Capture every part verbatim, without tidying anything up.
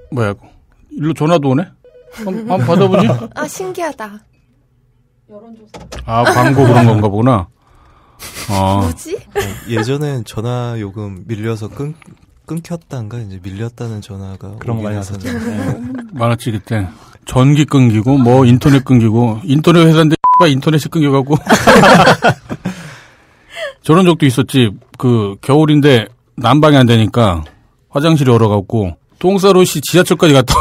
뭐야, 일로 전화도 오네? 한번 한번 받아보지? 아, 신기하다. 여론조사. 아, 광고 그런 건가 보구나. 어. 뭐지? 어, 예전엔 전화 요금 밀려서 끊, 끊겼단가, 이제 밀렸다는 전화가. 그런 거 많이 왔었죠. 많았지, 그때. 전기 끊기고, 뭐, 인터넷 끊기고, 인터넷 회사인데, 인터넷이 끊겨갖고. 저런 적도 있었지. 그, 겨울인데, 난방이 안 되니까, 화장실이 얼어갖고, 똥싸롯이 지하철까지 갔다.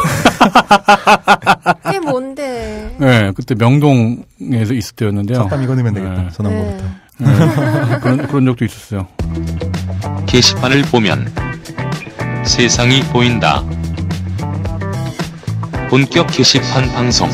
그게 뭔데? 네, 그때 명동에서 있을 때였는데요. 잠깐 이거 넣으면 되겠다. 네. 전화번호부터. 네. 그런, 그런 적도 있었어요. 게시판을 보면 세상이 보인다. 본격 게시판 방송.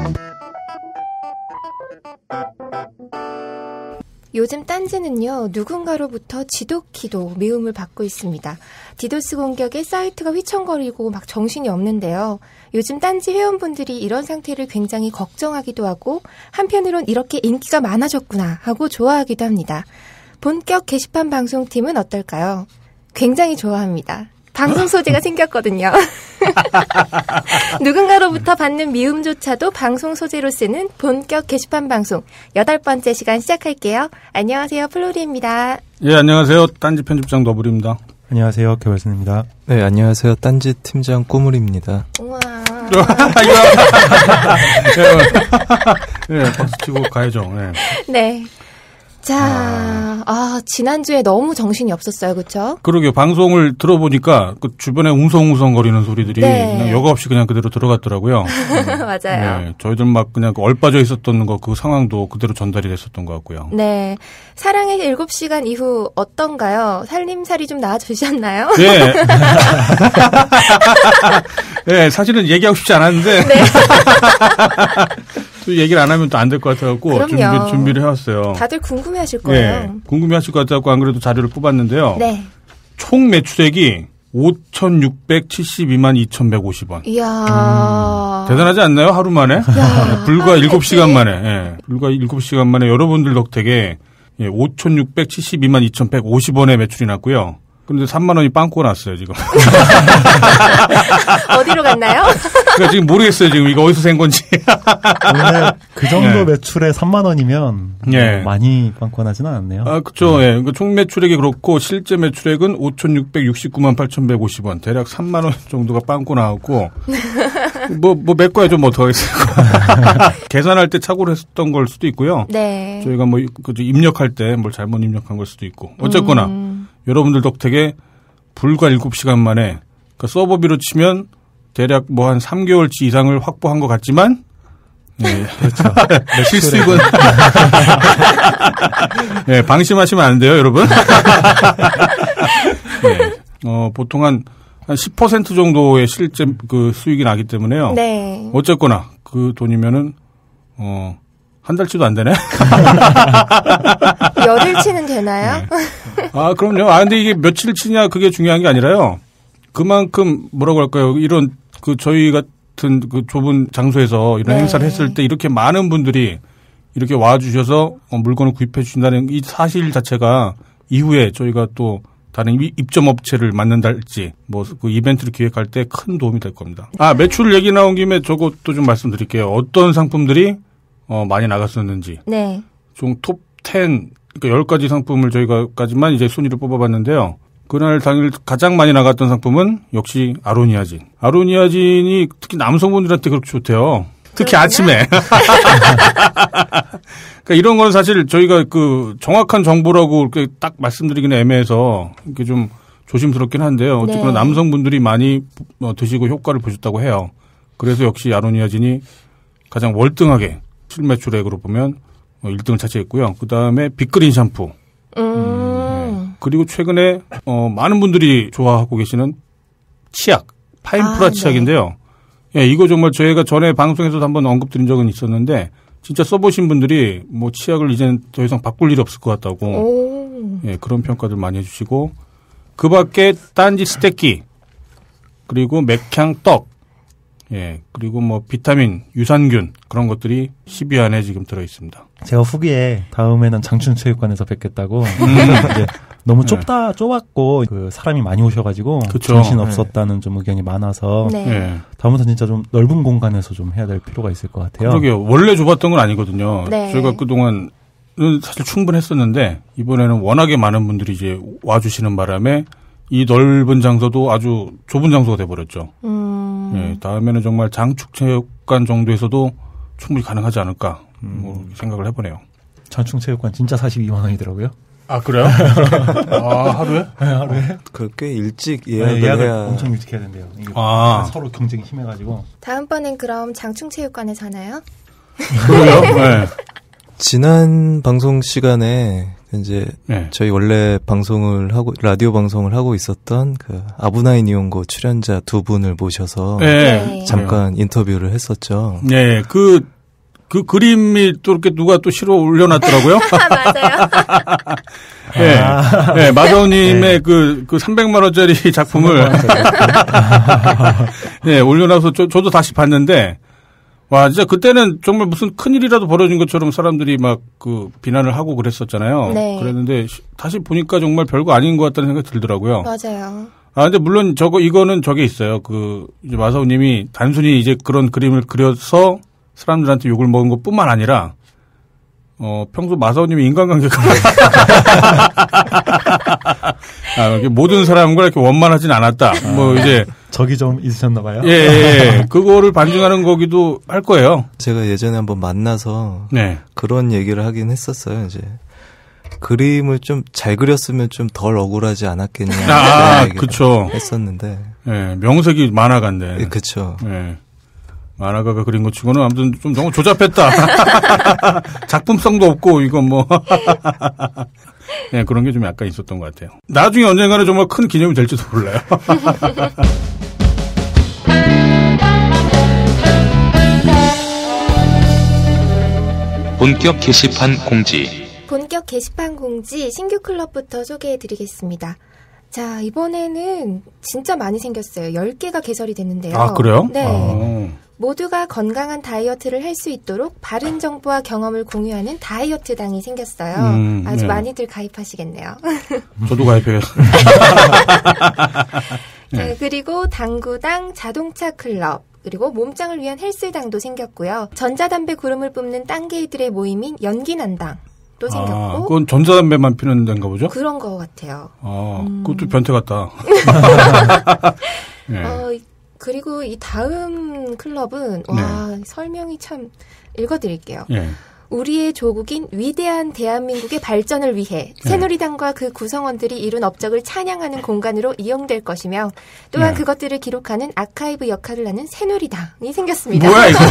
요즘 딴지는요, 누군가로부터 지독히도 미움을 받고 있습니다. 디도스 공격에 사이트가 휘청거리고 막 정신이 없는데요. 요즘 딴지 회원분들이 이런 상태를 굉장히 걱정하기도 하고, 한편으론 이렇게 인기가 많아졌구나 하고 좋아하기도 합니다. 본격 게시판 방송팀은 어떨까요? 굉장히 좋아합니다. 방송 소재가 생겼거든요. 누군가로부터 받는 미움조차도 방송 소재로 쓰는 본격 게시판 방송 여덟 번째 시간 시작할게요. 안녕하세요, 플로리입니다. 예, 안녕하세요. 딴지 편집장 너블입니다. 안녕하세요, 겨울슨입니다. 네, 안녕하세요. 딴지 팀장 꾸물입니다. 우와. 예, 네, 박수 치고 가야죠. 네. 네. 자, 아. 아, 지난주에 너무 정신이 없었어요, 그쵸? 그러게요. 방송을 들어보니까 그 주변에 웅성웅성거리는 소리들이 네. 그냥 여과 없이 그냥 그대로 들어갔더라고요. 맞아요. 네, 저희들 막 그냥 얼빠져 있었던 거 그 상황도 그대로 전달이 됐었던 것 같고요. 네. 사랑의 일곱 시간 이후 어떤가요? 살림살이 좀 나아지셨나요? 네. 네, 사실은 얘기하고 싶지 않았는데. 네. 또 얘기를 안 하면 또 안 될 것 같아갖고 준비, 준비를 해왔어요. 다들 궁금해하실 거예요. 네, 궁금해하실 것 같아갖고 안 그래도 자료를 뽑았는데요. 네. 총 매출액이 오천육백칠십이만 이천백오십 원. 이야. 음, 대단하지 않나요? 하루 만에? 야, 불과 일곱 시간 만에. 예, 불과 일곱 시간 만에 여러분들 덕택에 예, 오천육백칠십이만 이천백오십 원의 매출이 났고요. 근데 삼만 원이 빵꾸가 났어요, 지금. 어디로 갔나요? 그러니까 지금 모르겠어요, 지금. 이거 어디서 샌 건지. 원래 그 정도 네. 매출에 삼만 원이면 네. 많이 빵꾸가 나지는 않네요. 아, 그쵸. 예. 네. 총 매출액이 그렇고, 실제 매출액은 오천육백육십구만 팔천백오십 원. 대략 삼만 원 정도가 빵꾸 나왔고, 뭐, 뭐, 메꿔야 좀 어떡하겠어요. 계산할 때 착오를 했었던 걸 수도 있고요. 네. 저희가 뭐, 그, 입력할 때 뭘 잘못 입력한 걸 수도 있고. 어쨌거나, 음. 여러분들 덕택에 불과 일곱 시간 만에, 그러니까 서버비로 치면 대략 뭐 한 삼 개월치 이상을 확보한 것 같지만, 네, 그렇죠. 실수익은, 네, 방심하시면 안 돼요, 여러분. 네, 어, 보통 한, 한 십 퍼센트 정도의 실제 그 수익이 나기 때문에요. 네. 어쨌거나 그 돈이면은, 어, 한 달치도 안 되네? 열흘치는 되나요? 네. 아, 그럼요. 아, 근데 이게 며칠치냐 그게 중요한 게 아니라요. 그만큼 뭐라고 할까요? 이런 그 저희 같은 그 좁은 장소에서 이런 네. 행사를 했을 때 이렇게 많은 분들이 이렇게 와주셔서 물건을 구입해 주신다는 이 사실 자체가 이후에 저희가 또 다른 입점 업체를 만난달지 뭐 그 이벤트를 기획할 때 큰 도움이 될 겁니다. 아, 매출 얘기 나온 김에 저것도 좀 말씀드릴게요. 어떤 상품들이 어, 많이 나갔었는지. 네. 좀 톱 텐, 그러니까 열 가지 상품을 저희가까지만 이제 순위를 뽑아봤는데요. 그날 당일 가장 많이 나갔던 상품은 역시 아로니아진. 아로니아진이 특히 남성분들한테 그렇게 좋대요. 특히 그렇구나. 아침에. 그러니까 이런 건 사실 저희가 그 정확한 정보라고 이렇게 딱 말씀드리기는 애매해서 이렇게 좀 조심스럽긴 한데요. 어쨌거나 네. 남성분들이 많이 드시고 효과를 보셨다고 해요. 그래서 역시 아로니아진이 가장 월등하게 실매출액으로 보면 일 등을 차지했고요. 그 다음에 빅그린 샴푸. 음. 네. 그리고 최근에 어, 많은 분들이 좋아하고 계시는 치약, 파인프라 아, 치약인데요. 네. 예, 이거 정말 저희가 전에 방송에서도 한번 언급드린 적은 있었는데 진짜 써보신 분들이 뭐 치약을 이제는 더 이상 바꿀 일이 없을 것 같다고 오. 예, 그런 평가들 많이 해주시고 그 밖에 딴지 스테키 그리고 맥향 떡 예. 그리고 뭐 비타민, 유산균 그런 것들이 십 위 안에 지금 들어 있습니다. 제가 후기에 다음에는 장춘체육관에서 뵙겠다고 음. 이제 너무 좁다 좁았고 그 사람이 많이 오셔가지고 그쵸. 정신 없었다는 좀 의견이 많아서 네. 예. 다음부터 진짜 좀 넓은 공간에서 좀 해야 될 필요가 있을 것 같아요. 그러게요. 원래 좁았던 건 아니거든요. 네. 저희가 그동안은 사실 충분했었는데 이번에는 워낙에 많은 분들이 이제 와주시는 바람에 이 넓은 장소도 아주 좁은 장소가 돼버렸죠. 음. 예, 다음에는 정말 장축체육관 정도에서도 충분히 가능하지 않을까 뭐 생각을 해보네요. 장충체육관 진짜 사십이만 원이더라고요. 아 그래요? 아 하루에? 네, 하루에. 그 꽤 일찍 예약을, 네, 예약을 해야 엄청 일찍 해야 된대요. 이게 아. 서로 경쟁이 심해가지고. 다음번엔 그럼 장충체육관에서 하나요? 그래요? 네. 지난 방송 시간에 이제 네. 저희 원래 방송을 하고 라디오 방송을 하고 있었던 그 아부나인 이용고 출연자 두 분을 모셔서 네. 네. 잠깐 인터뷰를 했었죠. 네, 그, 그 그림이 또 이렇게 누가 또 실어 올려놨더라고요. 맞아요. 네. 아. 네, 마사오님의 네. 그, 그 삼백만 원짜리 작품을. 네, 올려놔서 저, 저도 다시 봤는데, 와, 진짜 그때는 정말 무슨 큰일이라도 벌어진 것처럼 사람들이 막 그 비난을 하고 그랬었잖아요. 네. 그랬는데, 다시 보니까 정말 별거 아닌 것 같다는 생각이 들더라고요. 맞아요. 아, 근데 물론 저거, 이거는 저게 있어요. 그, 이제 마사오님이 단순히 이제 그런 그림을 그려서 사람들한테 욕을 먹은 것 뿐만 아니라, 어, 평소 마사오님이 인간관계가. 아, 이렇게 모든 사람과 이렇게 원만하진 않았다. 아, 뭐, 이제. 적이 좀 있으셨나봐요. 예, 예. 그거를 반증하는 거기도 할 거예요. 제가 예전에 한번 만나서. 네. 그런 얘기를 하긴 했었어요, 이제. 그림을 좀 잘 그렸으면 좀 덜 억울하지 않았겠냐. 아, 그쵸. 했었는데. 예, 명색이 만화가인데. 예, 그쵸. 예. 만화가가 그린 것 치고는 아무튼 좀 너무 조잡했다. 작품성도 없고, 이건 뭐. 네, 그런 게 좀 약간 있었던 것 같아요. 나중에 언젠가는 정말 큰 기념이 될지도 몰라요. 본격 게시판 공지. 본격 게시판 공지 신규 클럽부터 소개해드리겠습니다. 자, 이번에는 진짜 많이 생겼어요. 열 개가 개설이 됐는데요. 아, 그래요? 네. 아. 모두가 건강한 다이어트를 할 수 있도록 바른 정보와 경험을 공유하는 다이어트당이 생겼어요. 음, 아주 네. 많이들 가입하시겠네요. 저도 가입해야겠어요. 네. 자, 그리고 당구당, 자동차 클럽, 그리고 몸짱을 위한 헬스당도 생겼고요. 전자담배 구름을 뿜는 딴개이들의 모임인 연기난당. 또 생겼고. 아, 그건 전자담배만 피는 데인가 보죠? 그런 거 같아요. 아, 음. 그것도 변태 같다. 네. 어, 그리고 이 다음 클럽은, 와, 설명이 참, 읽어드릴게요. 예. 우리의 조국인 위대한 대한민국의 발전을 위해 새누리당과 그 구성원들이 이룬 업적을 찬양하는 공간으로 이용될 것이며 또한 네. 그것들을 기록하는 아카이브 역할을 하는 새누리당이 생겼습니다. 뭐야, 이거?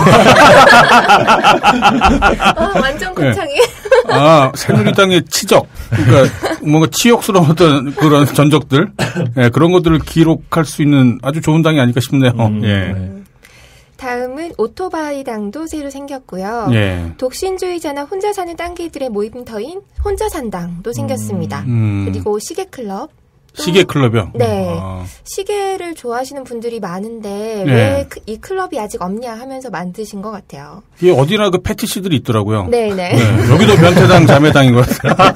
아, 완전 거창해. 아, 새누리당의 치적. 그러니까 뭔가 치욕스러운 어떤 그런 전적들. 예, 그런 것들을 기록할 수 있는 아주 좋은 당이 아닐까 싶네요. 음, 예. 네. 다음은 오토바이 당도 새로 생겼고요. 예. 독신주의자나 혼자 사는 딴개들의 모임터인 혼자 산당도 생겼습니다. 음. 그리고 시계클럽. 시계 클럽이요? 네. 아. 시계를 좋아하시는 분들이 많은데 네. 왜 이 클럽이 아직 없냐 하면서 만드신 것 같아요. 이게 어디나 그 패티시들이 있더라고요. 네네. 네, 여기도 변태당, 자매당인 것 같아요.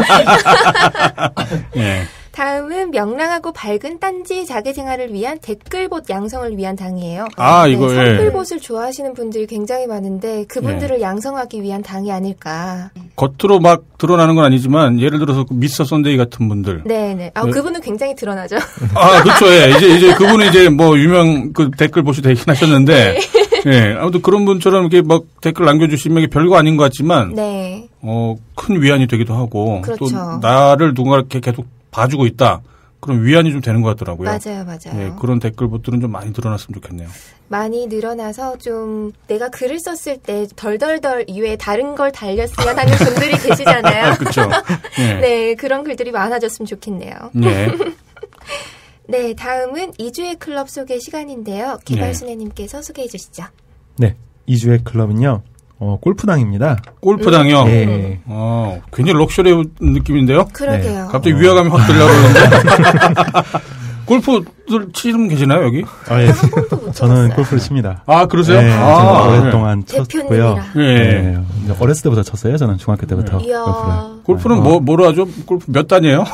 예. 다음은 명랑하고 밝은 딴지 자기생활을 위한 댓글봇 양성을 위한 당이에요. 아, 네, 이거, 예. 선글봇을 좋아하시는 분들이 굉장히 많은데 그분들을 양성하기 위한 당이 아닐까. 겉으로 막 드러나는 건 아니지만 예를 들어서 그 미스터 선데이 같은 분들. 네네. 아, 네. 그분은 굉장히 드러나죠. 아, 그렇죠. 예. 이제 이제 그분은 이제 뭐 유명 그 댓글 보시 되긴 하셨는데. 예. 아무튼 그런 분처럼 이렇게 막 댓글 남겨주시면 이게 별거 아닌 것 같지만. 네. 어, 큰 위안이 되기도 하고. 그렇죠. 또 나를 누군가 이렇게 계속 봐주고 있다. 그런 위안이 좀 되는 것 같더라고요. 맞아요, 맞아요. 예, 그런 댓글봇들은 좀 많이 늘어났으면 좋겠네요. 많이 늘어나서 좀 내가 글을 썼을 때 덜덜덜 이외에 다른 걸 달렸으면 하는 분들이 계시잖아요. 그렇죠. 예. 네, 그런 글들이 많아졌으면 좋겠네요. 예. 네, 다음은 이주의 클럽 소개 시간인데요. 개발순애님께서 소개해 주시죠. 네. 이주의 클럽은요. 어, 골프당입니다. 골프당이요? 예. 어, 굉장히 럭셔리한 느낌인데요? 그러게요. 갑자기 위화감이 확 들려오는데. 골프들 치시는 계시나요, 여기? 아, 예. 한 번도 못 저는 쳐봤어요. 골프를 칩니다. 아, 그러세요? 네, 아, 제가 네. 오랫동안 쳤고요. 대표님이라. 예. 네, 이제 어렸을 때부터 쳤어요. 저는 중학교 때부터 이야. 골프를. 골프는 어. 뭐, 뭐로 하죠? 골프 몇 단이에요?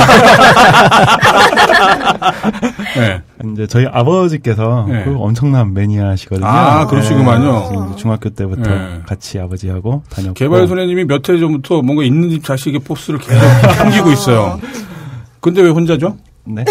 네. 이제 저희 아버지께서 네. 골프 엄청난 매니아시거든요. 아, 그러시구만요. 그래서 이제 중학교 때부터 네. 같이 아버지하고 다녔고. 개발소녀님이 몇 해 전부터 뭔가 있는 집 자식의 포스를 계속 풍기고 있어요. 근데 왜 혼자죠? 네.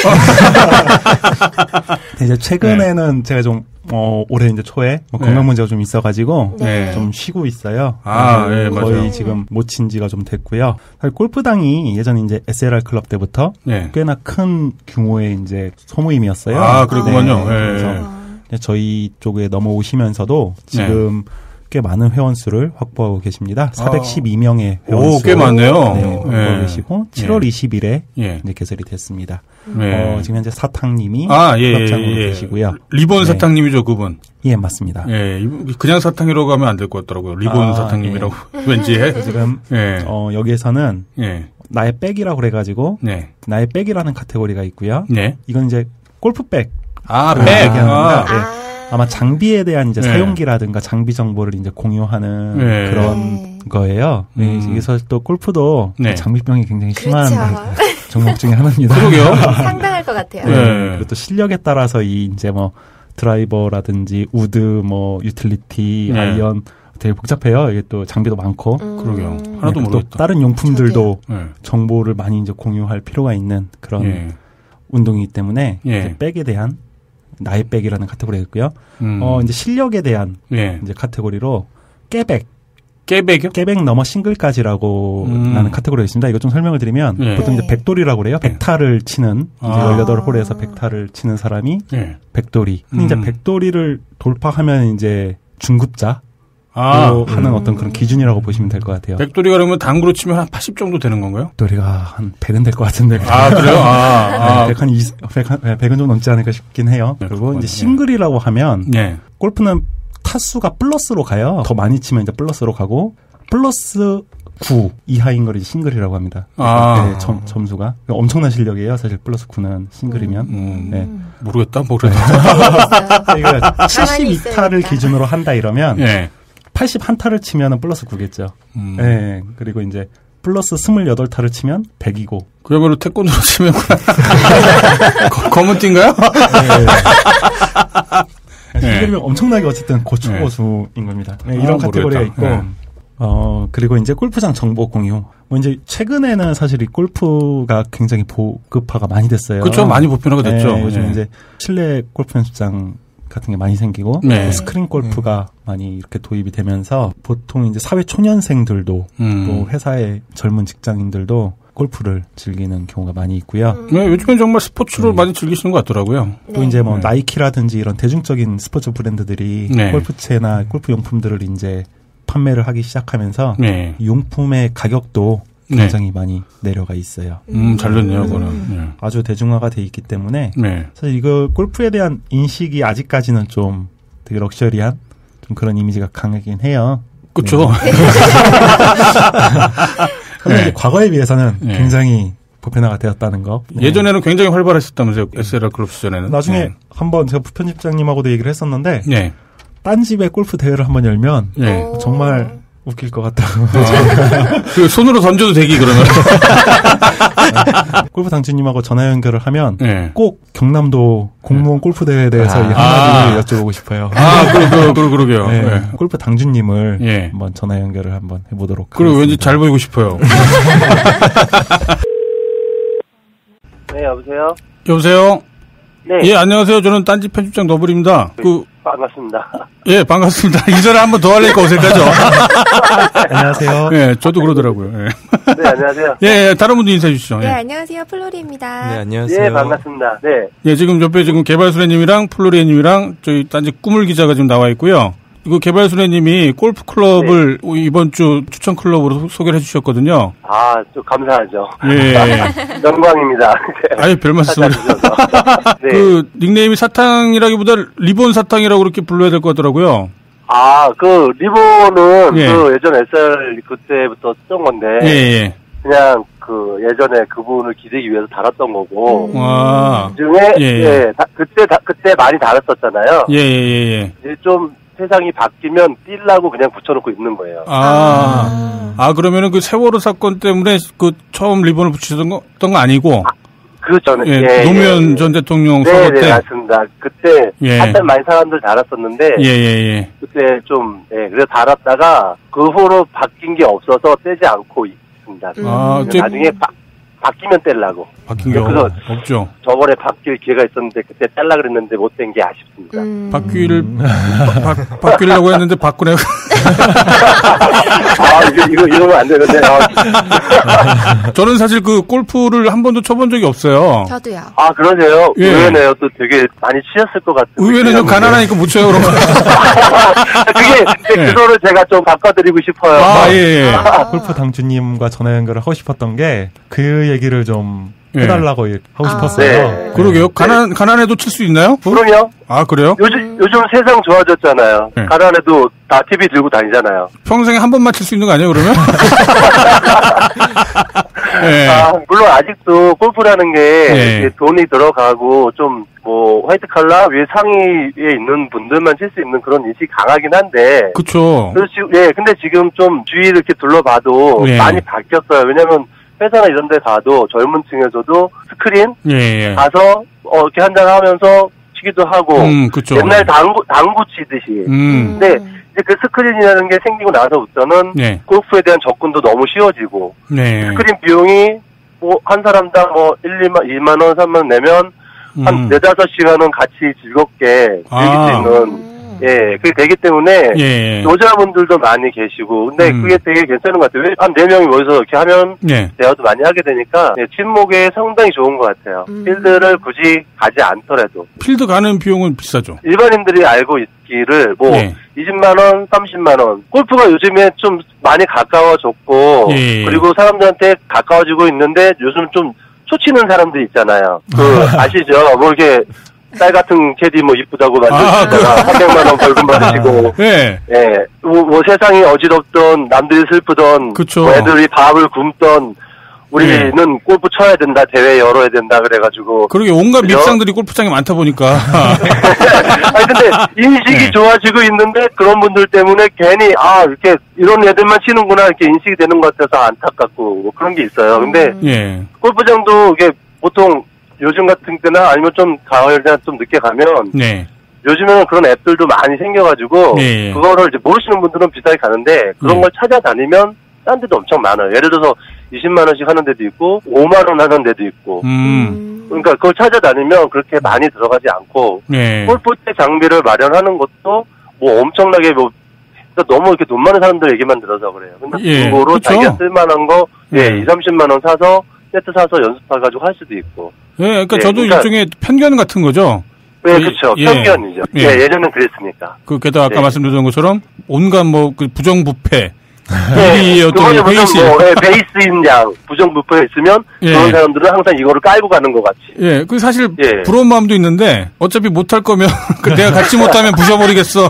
근데 이제 최근에는 제가 좀, 어, 올해 이제 초에 뭐 네. 건강 문제가 좀 있어가지고 네. 좀 쉬고 있어요. 아, 그래서 예, 거의 맞아요. 지금 못 친 지가 좀 됐고요. 사실 골프당이 예전에 이제 에스엘알 클럽 때부터 네. 꽤나 큰 규모의 이제 소모임이었어요. 아, 그렇구만요. 네. 예. 그래서 이제 저희 쪽에 넘어오시면서도 지금 네. 꽤 많은 회원수를 확보하고 계십니다. 사백십이 명의 회원수. 오, 꽤 많네요. 네, 확보하고 예. 계시고 칠월 이십일에 예. 이제 개설이 됐습니다. 예. 어, 지금 현재 사탕님이 아, 예, 클럽장으로 예, 예. 계시고요. 리본 네. 사탕님이죠, 그분. 예, 맞습니다. 예, 이분 그냥 사탕이라고 하면 안 될 것 같더라고요. 리본 아, 사탕님이라고. 왠지 해. 지금 예. 어, 여기에서는 예. 나의 백이라고 그래가지고 네. 나의 백이라는 카테고리가 있고요. 네. 이건 이제 골프백. 아, 백. 백. 얘기하는 아, 겁니다. 예. 아마 장비에 대한 이제 네. 사용기라든가 장비 정보를 이제 공유하는 네. 그런 네. 거예요. 네, 음. 그래서 또 골프도 네. 장비병이 굉장히 심한 그렇죠. 종목 중에 하나입니다. 그러게요. 상당할 것 같아요. 네. 네. 그리고 또 실력에 따라서 이 이제 뭐 드라이버라든지 우드, 뭐 유틸리티, 네. 아이언 되게 복잡해요. 이게 또 장비도 많고. 음. 그러게요. 하나도 네, 또 모르겠다. 다른 용품들도 네. 정보를 많이 이제 공유할 필요가 있는 그런 예. 운동이기 때문에 예. 이제 백에 대한 나의 백이라는 카테고리가 있고요. 음. 어 이제 실력에 대한 예. 이제 카테고리로 깨백, 깨백이요? 깨백 넘어 싱글까지라고 음. 라는 카테고리가 있습니다. 이거 좀 설명을 드리면 예. 보통 이제 네. 백돌이라고 그래요. 백타를 치는 이제 아. 열여덟 홀에서 백타를 치는 사람이 예. 백돌이. 근데 이제 음. 백돌이를 돌파하면 이제 중급자. 아, 로 하는 어떤 그런 기준이라고 보시면 될 것 같아요. 백돌이가 그러면 당구로 치면 한 팔십 정도 되는 건가요? 백돌이가 한 백은 될 것 같은데. 아, 그래요? 아, 아. 백 한 이십, 백, 한, 백은 좀 넘지 않을까 싶긴 해요. 네, 그리고 그렇군요. 이제 싱글이라고 하면 예. 골프는 타수가 플러스로 가요. 더 많이 치면 이제 플러스로 가고 플러스 구 이하인 걸 이제 싱글이라고 합니다. 아. 네, 점, 점수가 엄청난 실력이에요. 사실 플러스 구는 싱글이면. 음, 네. 모르겠다, 모르겠다. 모르겠어요. 이거 칠십이 타를 있어야겠다. 기준으로 한다 이러면 예. 팔십일 타를 치면은 플러스 구겠죠. 음. 네. 그리고 이제 플러스 이십팔 타를 치면 백이고. 그야말로 태권도로 치면 거- 검은 띠인가요? 네. 싱글이면 엄청나게 어쨌든 고초고수인 겁니다. 네, 이런 아, 카테고리가 모르겠다. 있고. 네. 어, 그리고 이제 골프장 정보 공유. 뭐 이제 최근에는 사실 이 골프가 굉장히 보급화가 많이 됐어요. 그렇죠. 많이 보편화가 됐죠. 네, 요즘 예. 이제 실내 골프 연습장 같은 게 많이 생기고 네. 또 스크린 골프가 많이 이렇게 도입이 되면서 보통 이제 사회 초년생들도 음. 또 회사의 젊은 직장인들도 골프를 즐기는 경우가 많이 있고요. 네, 요즘엔 정말 스포츠로 네. 많이 즐기시는 것 같더라고요. 또 네. 이제 뭐 네. 나이키라든지 이런 대중적인 스포츠 브랜드들이 네. 골프채나 골프 용품들을 이제 판매를 하기 시작하면서 네. 이 용품의 가격도 네. 굉장히 많이 내려가 있어요. 음, 잘 됐네요, 그거는. 아주 대중화가 돼 있기 때문에 네. 네. 사실 이거 골프에 대한 인식이 아직까지는 좀 되게 럭셔리한 좀 그런 이미지가 강하긴 해요. 그쵸. 그런데 네. 이제 과거에 비해서는 네. 굉장히 보편화가 되었다는 거. 네. 예전에는 굉장히 활발했었다면서요, 에스엘알 클럽 시절에는. 나중에 네. 한번 제가 부편집장님하고도 얘기를 했었는데 네. 딴 집에 골프 대회를 한번 열면 네. 오. 정말 웃길 것 같다고. 그 손으로 던져도 되기, 그러면. 골프 당주님하고 전화 연결을 하면 네. 꼭 경남도 공무원 골프 대회에 대해서 아. 이 한마디 여쭤보고 싶어요. 아, 그, 그, 그, 그러게요. 네. 네. 골프 당주님을 예. 한번 전화 연결을 한번 해보도록 그리고 왠지 하겠습니다. 잘 보이고 싶어요. 네, 여보세요? 여보세요? 네. 예, 안녕하세요. 저는 딴지 편집장 너블입니다. 그, 반갑습니다. 예, 반갑습니다. 이전에 한번 더 하려니까 어색하죠? 안녕하세요. 예, 저도 그러더라고요. 예. 네, 안녕하세요. 예, 예, 다른 분도 인사해 주시죠. 네, 예. 안녕하세요. 플로리입니다. 네, 안녕하세요. 예, 반갑습니다. 네. 예, 지금 옆에 지금 개발수레님이랑 플로리님이랑 저희 딴지 꾸물 기자가 지금 나와 있고요. 이거 개발수레님이 골프 클럽을 이번 주 추천 클럽으로 소개를 해주셨거든요. 아, 좀 감사하죠. 예. 영광입니다. 아예 별 말씀을. 찾아주셔서. 네. 그 닉네임이 사탕이라기보다 리본 사탕이라고 그렇게 불러야 될 것 같더라고요. 아, 그, 리본은 예. 그 예전 에스알 그때부터 썼던 건데. 예, 예. 그냥 그 예전에 그분을 기대기 위해서 달았던 거고. 음. 와. 그 중에 예, 예, 예. 다, 그때 다, 그때 많이 달았었잖아요. 예, 예, 예, 예. 이제 좀 세상이 바뀌면 뛸라고 그냥 붙여놓고 있는 거예요. 아. 아, 그러면은 그 세월호 사건 때문에 그 처음 리본을 붙이던 거, 거 아니고. 그 전에 예, 예, 노무현 예, 전 대통령 네, 선거 네, 때. 맞습니다. 그때 예. 한참 많이 사람들 달았었는데 예, 예, 예. 그때 좀 예, 그래서 달았다가 그 후로 바뀐 게 없어서 떼지 않고 있습니다. 음. 아, 이제 나중에 바, 바뀌면 떼려고. 바뀐 게 그래서 없죠. 저번에 바뀔 기회가 있었는데 그때 떼려 그랬는데 못 뗀 게 아쉽습니다. 음. 바퀴를 바, 바, 바뀌려고 했는데 바꾸네. 아 이거 이거 이러면 안 되는데. 아, 저는 사실 그 골프를 한 번도 쳐본 적이 없어요. 저도요. 아 그러세요? 예. 의외네요. 또 되게 많이 치셨을 것 같은. 의외는 좀 가난하니까 못 쳐요, 그런 거. 그게 예. 그거를 제가 좀 바꿔드리고 싶어요. 아, 예, 예. 골프 당주님과 전화 연결을 하고 싶었던 게 그 얘기를 좀 예. 해달라고 하고 아. 싶었어요. 네. 그러게요. 가난, 가난해도 칠 수 있나요? 그럼요. 아, 그래요? 요즘 요즘 세상 좋아졌잖아요. 네. 가난해도 다 티비 들고 다니잖아요. 평생에 한 번만 칠 수 있는 거 아니에요, 그러면? 예. 아, 물론 아직도 골프라는 게 네. 이렇게 돈이 들어가고 좀 뭐 화이트 칼라 위에 상위에 있는 분들만 칠 수 있는 그런 인식이 강하긴 한데. 그쵸. 그래서 지금 예, 근데 지금 좀 주위를 이렇게 둘러봐도 네. 많이 바뀌었어요. 왜냐면 회사나 이런 데 가도 젊은 층에서도 스크린 예, 예. 가서 어, 이렇게 한잔 하면서 치기도 하고 음, 그쵸. 옛날 당구 당구 치듯이. 음. 근데 이제 그 스크린이라는 게 생기고 나서부터는 네. 골프에 대한 접근도 너무 쉬워지고 네. 스크린 비용이 뭐 한 사람당 뭐 일, 이만, 이만 원, 삼만 원 내면 한 음. 네다섯 시간은 같이 즐겁게 즐길 아. 수 있는 예, 그게 되기 때문에 예. 여자분들도 많이 계시고 근데 음. 그게 되게 괜찮은 것 같아요. 한 네 명이 모여서 이렇게 하면 예. 대화도 많이 하게 되니까 예, 친목에 상당히 좋은 것 같아요. 음. 필드를 굳이 가지 않더라도 필드 가는 비용은 비싸죠. 일반인들이 알고 있기를 뭐 예. 이십만 원, 삼십만 원. 골프가 요즘에 좀 많이 가까워졌고 예. 그리고 사람들한테 가까워지고 있는데 요즘 좀 초치는 사람들 있잖아요. 그 아시죠? 뭐 이렇게 딸 같은 캐디 뭐 이쁘다고 아, 만들다가 삼백만 원 벌금 받으시고 예. 예. 뭐, 뭐 세상이 어지럽던 남들이 슬프던 그쵸. 뭐 애들이 밥을 굶던 우리는 예. 골프 쳐야 된다, 대회 열어야 된다 그래가지고 그러게 온갖 그죠? 밉상들이 골프장에 많다 보니까. 아니 근데 인식이 네. 좋아지고 있는데 그런 분들 때문에 괜히 아 이렇게 이런 애들만 치는구나 이렇게 인식이 되는 것 같아서 안타깝고 뭐 그런 게 있어요. 근데 예. 골프장도 이게 보통 요즘 같은 때나 아니면 좀 가을이나 좀 늦게 가면 네. 요즘에는 그런 앱들도 많이 생겨가지고 네. 그거를 이제 모르시는 분들은 비싸게 가는데 그런 네. 걸 찾아다니면 딴 데도 엄청 많아요. 예를 들어서 이십만 원씩 하는 데도 있고 오만 원 하는 데도 있고 음. 그러니까 그걸 찾아다니면 그렇게 많이 들어가지 않고 네. 골프대 장비를 마련하는 것도 뭐 엄청나게 뭐 그러니까 너무 이렇게 돈 많은 사람들 얘기만 들어서 그래요. 근데 예, 중고로 그쵸. 자기가 쓸만한 거 예, 네. 이삼십만 원 사서 세트 사서 연습해가지고 할 수도 있고. 예, 그러니까 예, 저도 그러니까- 일종의 편견 같은 거죠. 네, 예, 그렇죠. 예. 편견이죠. 예. 예, 예전엔 그랬으니까. 그 게다가 아까 네. 말씀드렸던 것처럼 온갖 뭐 그 부정부패, 예, 비리의 어떤 그거는 그 무슨 회의실. 뭐 예, 베이스인 양 부정부패 있으면 예. 그런 사람들은 항상 이거를 깔고 가는 것 같이. 예, 그 사실 예. 부러운 마음도 있는데 어차피 못할 거면 그 내가 같이 못하면 부셔버리겠어.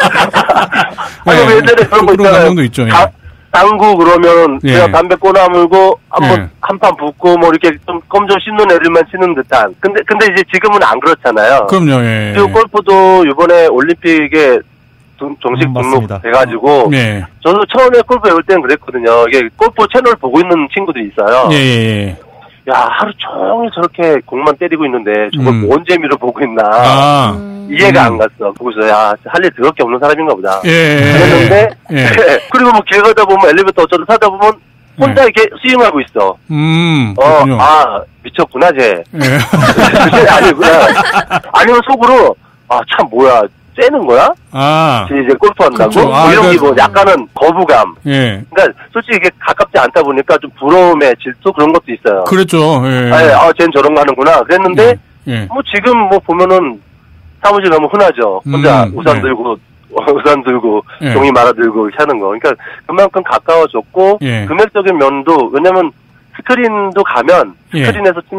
아니 예, 왜 예전에 그런 거 있잖아요. 감정도 있죠. 예. 다- 당구 그러면 예. 그냥 담배 꼬나물고 한번 예. 한판 붓고 뭐 이렇게 좀 껌 좀 씹는 애들만 치는 듯한. 근데 근데 이제 지금은 안 그렇잖아요. 그럼요. 예. 그리고 골프도 이번에 올림픽에 동- 정식 음, 등록 맞습니다. 돼가지고 예. 저도 처음에 골프 배울 때는 그랬거든요. 이게 골프 채널 보고 있는 친구들이 있어요. 예, 예, 예. 야 하루 종일 저렇게 공만 때리고 있는데 저걸 음. 뭔 재미로 보고 있나 아. 이해가 음. 안 갔어. 거기서 야할 일 더럽게 없는 사람인가 보다. 예. 그랬는데 예. 그리고 뭐 길 가다 보면 엘리베이터 어쩌다 타다 보면 혼자 예. 이렇게 스윙하고 있어. 음. 어, 그렇군요. 아 미쳤구나 쟤. 예. 아니구나. 아니면 속으로 아 참 뭐야 째는 거야? 아. 이제 골프 한다고? 그쵸. 아, 뭐 이런 그러니까- 기분, 약간은 거부감. 예. 그러니까 솔직히 이게 가깝지 않다 보니까 좀 부러움에 질투 그런 것도 있어요. 그랬죠. 예. 아, 예, 아, 쟤는 저런 거 하는구나. 그랬는데 예. 뭐 지금 뭐 보면은 사무실 가면 흔하죠. 혼자 음, 우산 네. 들고 우산 들고 예. 종이 말아 들고 이렇게 하는 거. 그러니까 그만큼 가까워졌고 예. 금액적인 면도 왜냐면 스크린도 가면 예. 스크린에서 치면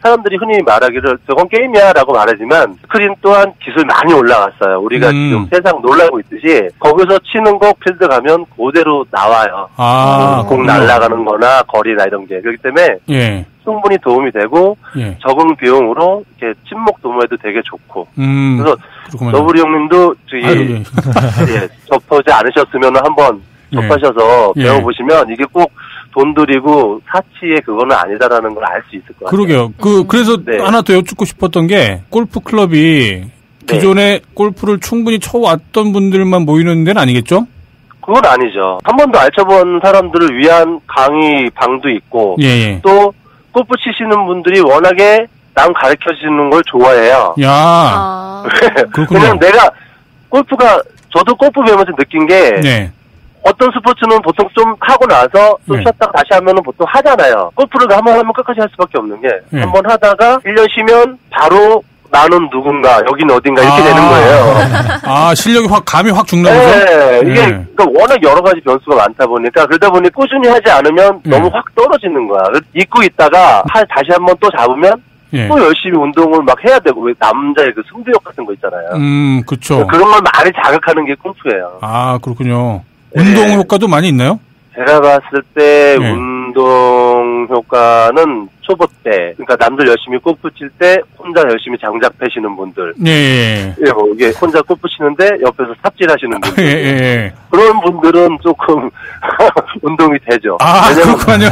사람들이 흔히 말하기를 저건 게임이야라고 말하지만 스크린 또한 기술 많이 올라갔어요. 우리가 음. 지금 세상 놀라고 있듯이 거기서 치는 거 필드 가면 그대로 나와요. 아, 공 날아가는 거나 거리나 이런 게. 그렇기 때문에 예. 충분히 도움이 되고 예. 적은 비용으로 이렇게 친목 도모에도 되게 좋고. 음. 그래서 그렇구만요. 너브리 형님도 저기 아유, 예. 예, 접하지 않으셨으면 한번 예. 접하셔서 예. 배워보시면 이게 꼭 돈 들이고 사치의 그거는 아니다라는 걸 알 수 있을 것 같아요. 그러게요. 그, 그래서 네. 하나 더 여쭙고 싶었던 게, 골프 클럽이 기존에 골프를 충분히 쳐왔던 분들만 모이는 데는 아니겠죠? 그건 아니죠. 한 번도 알쳐본 사람들을 위한 강의 방도 있고, 예, 예. 또 골프 치시는 분들이 워낙에 남 가르쳐 주는 걸 좋아해요. 야, 아. 그렇군요. 그냥 내가 골프가 저도 골프 배우면서 느낀 게 네. 어떤 스포츠는 보통 좀 하고 나서 좀 네. 쉬었다가 다시 하면은 보통 하잖아요. 골프를 한 번 하면 끝까지 할 수밖에 없는 게 네. 한 번 하다가 일 년 쉬면 바로 나는 누군가 여기는 어딘가 이렇게 아. 되는 거예요. 아, 실력이 확, 감이 확 죽나 보죠? 네, 이게 네. 그러니까 워낙 여러 가지 변수가 많다 보니까 그러다 보니 꾸준히 하지 않으면 네. 너무 확 떨어지는 거야. 잊고 있다가 하- 다시 한번 또 잡으면 예. 또 열심히 운동을 막 해야 되고 왜 남자의 그 승부욕 같은 거 있잖아요. 음, 그쵸. 그런 걸 많이 자극하는 게 골프예요. 아, 그렇군요. 네. 운동 효과도 많이 있나요? 제가 봤을 때 네. 운동 효과는 초보 때, 그러니까 남들 열심히 골프 칠 때 혼자 열심히 장작 패시는 분들, 예, 예. 예, 뭐 이게 혼자 골프 치는데 옆에서 삽질하시는 분들, 예, 예, 예. 그런 분들은 조금 운동이 되죠. 아, 왜냐면 그렇군요.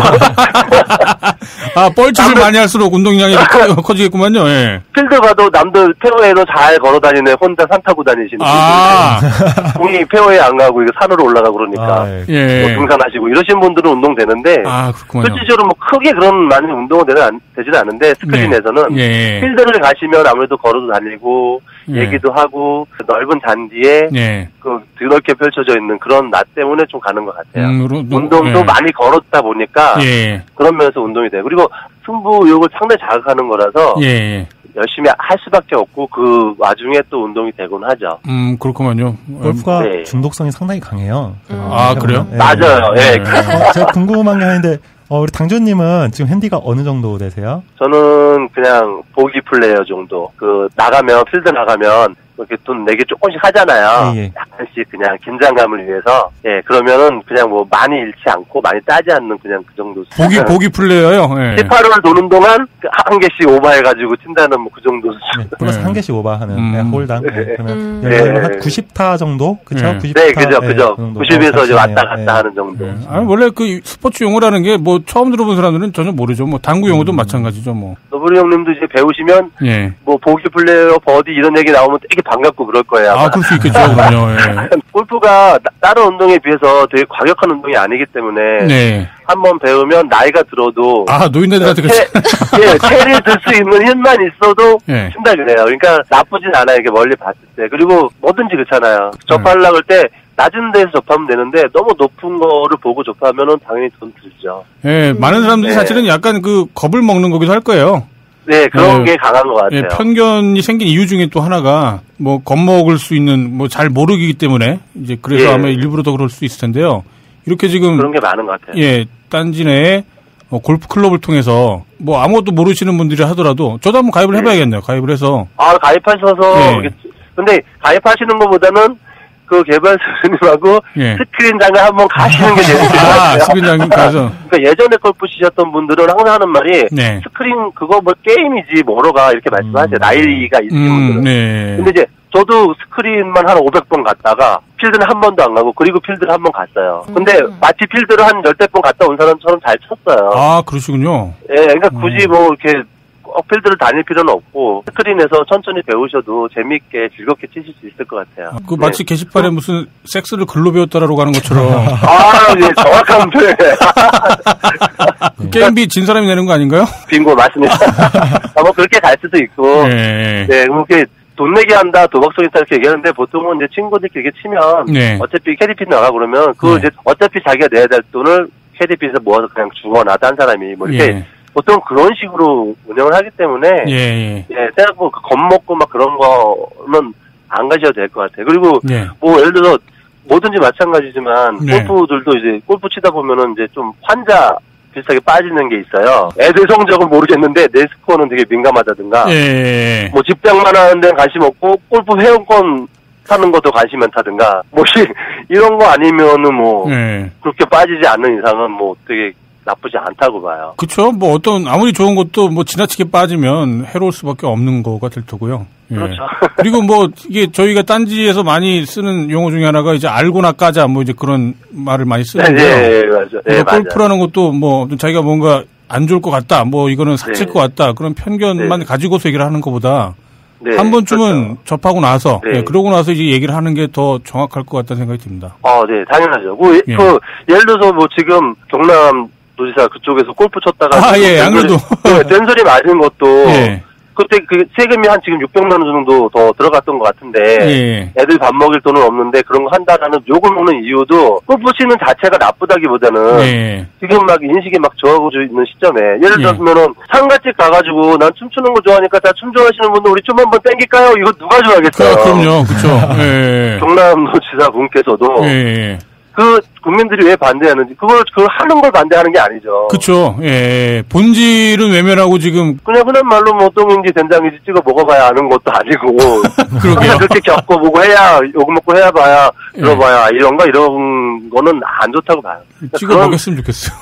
아, 뻘짓을 많이 할수록 운동량이 커- 커지겠구만요, 예. 필드 가도 남들 페어웨이로 잘 걸어 다니네 혼자 산 타고 다니시는 아, 분들, 공이 페어웨이 안 가고 이거 산으로 올라가고 그러니까 아, 예. 예. 뭐 등산하시고 이러신 분들은 운동 되는데. 아, 그렇구만요. 실질적으로 뭐 크게 그런 많은 운동은 되는, 안- 되지는 않은데 스크린에서는 예. 필드를 가시면 아무래도 걸어도 다니고 예. 얘기도 하고 그 넓은 잔디에 예. 그 드넓게 펼쳐져 있는 그런 맛 때문에 좀 가는 것 같아요. 음, 로- 로- 운동도 예. 많이 걸었다 보니까 예. 그런 면에서 운동이 돼요. 그리고 승부욕을 상당히 자극하는 거라서 예. 예. 열심히 할 수밖에 없고 그 와중에 또 운동이 되곤 하죠. 음, 그렇구만요. 골프가 네. 중독성이 상당히 강해요. 아, 그래요? 예. 맞아요. 예. 어, 제가 궁금한 게 하는데 어, 우리 당조님은 지금 핸디가 어느 정도 되세요? 저는 그냥 보기 플레이어 정도. 그 나가면 필드 나가면 이렇게 돈 내기 조금씩 하잖아요. 예, 예. 약간씩 그냥 긴장감을 위해서. 예, 그러면은 그냥 뭐 많이 잃지 않고 많이 따지 않는 그냥 그 정도. 보기, 보기 플레이어요. 예. 십팔 홀 도는 동안 그한 개씩 오버해가지고 친다는 뭐 그 정도 수준. 네, 플러스 네. 한 개씩 오버하는 음. 네, 홀당. 네, 네. 그러면 음. 연령은 네. 한 구십 타 정도? 그쵸? 네. 구십 네, 타, 그죠, 네, 그죠. 그 정도. 구십에서 어, 이제 왔다 같이, 갔다 네. 하는 정도. 예. 아니, 원래 그 스포츠 용어라는 게 뭐 처음 들어본 사람들은 전혀 모르죠. 뭐 당구 용어도 마찬가지죠, 뭐. 노브리 형님도 이제 배우시면 예. 뭐 보기 플레이어 버디 이런 얘기 나오면 되게 반갑고 그럴 거예요. 아, 그럴 수 있겠죠, 그럼요. 예. 골프가 나- 다른 운동에 비해서 되게 과격한 운동이 아니기 때문에 네. 한번 배우면 나이가 들어도 아, 노인네들한테 그, 채, 예, 채를 들 수 있는 힘만 있어도 예. 친다 그래요. 그러니까 나쁘진 않아요. 이게 멀리 봤을 때. 그리고 뭐든지 그렇잖아요. 접하려고 할 때 낮은 데서 접하면 되는데 너무 높은 거를 보고 접하면은 당연히 돈 들죠. 예, 많은 사람들이 네. 사실은 약간 그 겁을 먹는 거기도 할 거예요. 네, 그런 네. 게 강한 것 같아요. 예, 편견이 생긴 이유 중에 또 하나가 뭐 겁먹을 수 있는 뭐 잘 모르기 때문에 이제 그래서 예. 아마 일부러 더 그럴 수 있을 텐데요. 이렇게 지금 그런 게 많은 것 같아요. 예, 딴지 내에 어, 골프 클럽을 통해서 뭐 아무것도 모르시는 분들이 하더라도 저도 한번 가입을 해봐야겠네요. 가입을 해서 아, 가입하셔서. 예. 이렇게- 근데 가입하시는 것보다는 그 개발사님하고 예. 스크린장을 한번 가시는 게 제일 좋을 것 아, 같아요. 스크린장 가서 그러니까 예전에 골프 치셨던 분들은 항상 하는 말이 네. 스크린 그거 뭐 게임이지 뭐로 가 이렇게 말씀하세요. 음. 나이가 있으신 음, 분들은. 네. 근데 이제 저도 스크린만 한 오백 번 갔다가 필드는 한 번도 안 가고 그리고 필드를 한 번 갔어요. 근데 음. 마치 필드를 한 열댓 번 갔다 온 사람처럼 잘 쳤어요. 아, 그러시군요. 예, 그러니까 굳이 뭐 이렇게 꼭 필드를 다닐 필요는 없고 스크린에서 천천히 배우셔도 재미있게 즐겁게 치실 수 있을 것 같아요. 그 마치 네. 게시판에 무슨 섹스를 글로 배웠다라고 하는 것처럼 아, 예, 정확한 표현. 그 게임비 진 사람이 내는 거 아닌가요? 빙고 맞습니다. 아, 뭐 그렇게 갈 수도 있고. 네. 네, 그렇게 돈 내기 한다, 도박성이 있다 이렇게 얘기하는데 보통은 이제 친구들끼리 이렇게 치면 네. 어차피 캐디핏 나가 그러면 그 네. 이제 어차피 자기가 내야 될 돈을 캐디핏에서 모아서 그냥 주거나 딴 사람이 뭐 이렇게 예. 보통 그런 식으로 운영을 하기 때문에 예, 예. 예, 생각보다 그 겁먹고 막 그런 거는 안 가셔도 될 것 같아요. 그리고 예. 뭐 예를 들어서 뭐든지 마찬가지지만 네. 골프들도 이제 골프 치다 보면은 이제 좀 환자 비슷하게 빠지는 게 있어요. 애들 성적은 모르겠는데 내 스코어는 되게 민감하다든가 예. 뭐 집장만 하는 데는 관심 없고 골프 회원권 사는 것도 관심 많다든가 뭐 이런 거 아니면은 뭐 예. 그렇게 빠지지 않는 이상은 뭐 되게 나쁘지 않다고 봐요. 그렇죠. 뭐 어떤 아무리 좋은 것도 뭐 지나치게 빠지면 해로울 수밖에 없는 거가 될 테고요. 예. 그렇죠. 그리고 뭐 이게 저희가 딴지에서 많이 쓰는 용어 중에 하나가 이제 알고나 까자 뭐 이제 그런 말을 많이 쓰는데요. 네, 네, 맞아요. 네, 그러니까 골프라는 것도 뭐 자기가 뭔가 안 좋을 것 같다, 뭐 이거는 사칠 네. 것 같다 그런 편견만 네. 가지고서 얘기를 하는 것보다 네, 한 번쯤은 그렇죠. 접하고 나서 네. 예, 그러고 나서 이제 얘기를 하는 게 더 정확할 것 같다는 생각이 듭니다. 어, 네, 당연하죠. 그, 예. 그 예를 들어서 뭐 지금 경남 도지사 그쪽에서 골프 쳤다가 아, 예, 안 그래도. 네, 된소리 맞은 것도 예. 그때 그 세금이 한 지금 육백만 원 정도 더 들어갔던 것 같은데 예. 애들 밥 먹일 돈은 없는데 그런 거 한다라는 욕을 먹는 이유도 골프 치는 자체가 나쁘다기보다는 예. 지금 막 인식이 막 좋아지고 있는 시점에 예를 예. 들면은 상가집 가가지고 난 춤추는 거 좋아하니까 다 춤 좋아하시는 분들 우리 춤 한번 땡길까요? 이거 누가 좋아하겠어요? 그, 그럼요, 그렇죠. 예. 경남도지사 분께서도 예. 그 국민들이 왜 반대하는지 그걸 그 하는 걸 반대하는 게 아니죠. 그렇죠. 예. 본질은 외면하고 지금 그냥 흔한 말로 뭐 똥인지 된장인지 찍어 먹어봐야 아는 것도 아니고 그러게요. 그냥 그렇게 겪어보고 해야 욕 먹고 해야 봐야 예. 들어봐야 이런가 이런 거는 안 좋다고 봐요. 그러니까 찍어 그런- 먹였으면 좋겠어요.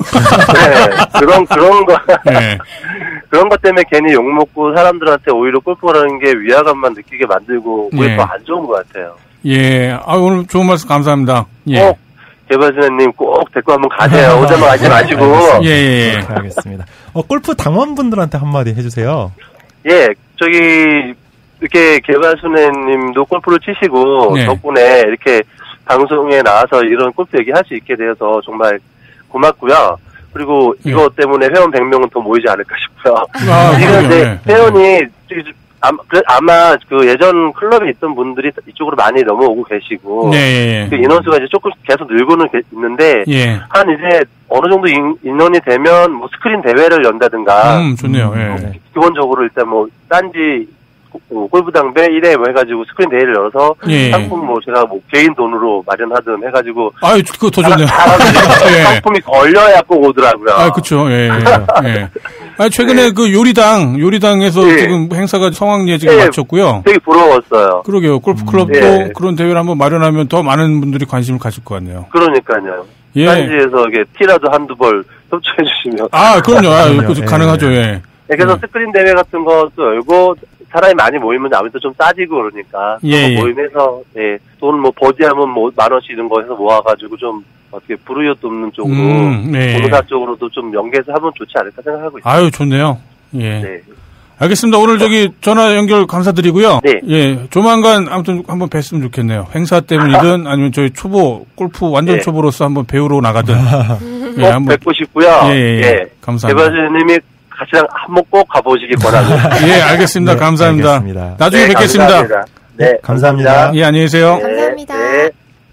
네, 그런 그런 거 예. 그런 것 때문에 괜히 욕 먹고 사람들한테 오히려 골프라는 게 위화감만 느끼게 만들고 그게 예. 더 안 좋은 것 같아요. 예. 아, 오늘 좋은 말씀 감사합니다. 예. 꼭 개발진님 꼭 데리고 한번 가세요. 오자마 가지 마시고. 예, 예, 예. 그렇게 하겠습니다. 어, 골프 당원분들한테 한마디 해주세요. 예, 저기 이렇게 개발순애님도 골프를 치시고 네. 덕분에 이렇게 방송에 나와서 이런 골프 얘기할 수 있게 되어서 정말 고맙고요. 그리고 예. 이거 때문에 회원 백 명은 더 모이지 않을까 싶어요. 아, 지금 그럼요. 이제 예. 회원이 아마, 그- 아마 그 예전 클럽에 있던 분들이 이쪽으로 많이 넘어오고 계시고 네, 예, 그 인원수가 이제 조금 계속 늘고는 게- 있는데 예. 예. 한 이제 어느 정도 인, 인원이 되면 뭐 스크린 대회를 연다든가 음, 좋네요. 예. 네. 기본적으로 일단 뭐 딴지 고- 골프당배 일 회 뭐 해가지고 스크린 대회를 열어서 예. 상품 뭐 제가 뭐 개인 돈으로 마련하든 해가지고 아유, 그거 더 좋네요. 사람들이 예. 상품이 걸려야 꼭 오더라고요. 아, 그쵸. 예, 예. 예. 아, 최근에 그 요리당, 요리당에서 예. 지금 행사가 성황리에 지금 예. 마쳤고요. 되게 부러웠어요. 그러게요. 골프클럽도 예. 그런 대회를 한번 마련하면 더 많은 분들이 관심을 가질 것 같네요. 그러니까요. 예. 딴지에서 이게 티라도 한두 벌 협조해 주시면. 아, 그럼요. 아, 그럼요. 그 예. 가능하죠. 예. 그래서 음. 스크린 대회 같은 것도 열고 사람이 많이 모이면 아무래도 좀 싸지고 그러니까 예, 그런 예. 거 모임해서 예, 돈 뭐 버디하면 뭐 만 원씩 이런 거 해서 모아가지고 좀 어떻게 불우이웃 돕는 쪽으로 음, 네. 봉사 쪽으로도 좀 연계해서 하면 좋지 않을까 생각하고 있습니다. 아유, 좋네요. 예. 네. 알겠습니다. 오늘 저기 전화 연결 감사드리고요. 네. 예. 조만간 아무튼 한번 뵀으면 좋겠네요. 행사 때문이든 아니면 저희 초보, 골프 완전 네. 초보로서 한번 배우러 나가든. 꼭 예, 한번. 뵙고 싶고요. 예, 예, 예. 감사합니다. 개발자님이 같이랑 한번 꼭 가보시기 바랍니다. 예, 알겠습니다. 네, 감사합니다. 알겠습니다. 나중에 네, 뵙겠습니다. 감사합니다. 네, 감사합니다. 예, 안녕히 계세요. 네, 감사합니다. 네.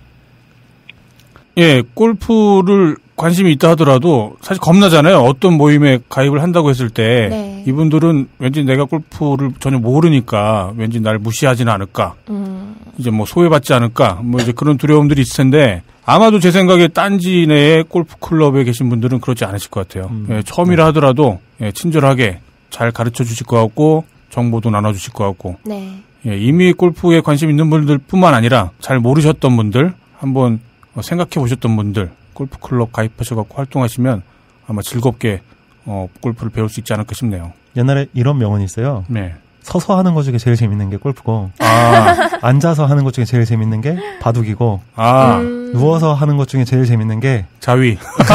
예, 골프를 관심이 있다 하더라도 사실 겁나잖아요. 어떤 모임에 가입을 한다고 했을 때 네. 이분들은 왠지 내가 골프를 전혀 모르니까 왠지 날 무시하지는 않을까. 음, 이제 뭐 소외받지 않을까. 뭐 이제 그런 두려움들이 있을 텐데 아마도 제 생각에 딴지 내에 골프 클럽에 계신 분들은 그렇지 않으실 것 같아요. 음. 예, 처음이라 하더라도 예, 친절하게 잘 가르쳐 주실 것 같고 정보도 나눠 주실 것 같고 네. 예, 이미 골프에 관심 있는 분들뿐만 아니라 잘 모르셨던 분들 한번 생각해 보셨던 분들 골프 클럽 가입하셔갖고 활동하시면 아마 즐겁게 어, 골프를 배울 수 있지 않을까 싶네요. 옛날에 이런 명언이 있어요. 네. 서서 하는 것 중에 제일 재밌는 게 골프고 아, 앉아서 하는 것 중에 제일 재밌는 게 바둑이고 아, 음, 누워서 하는 것 중에 제일 재밌는 게 자위.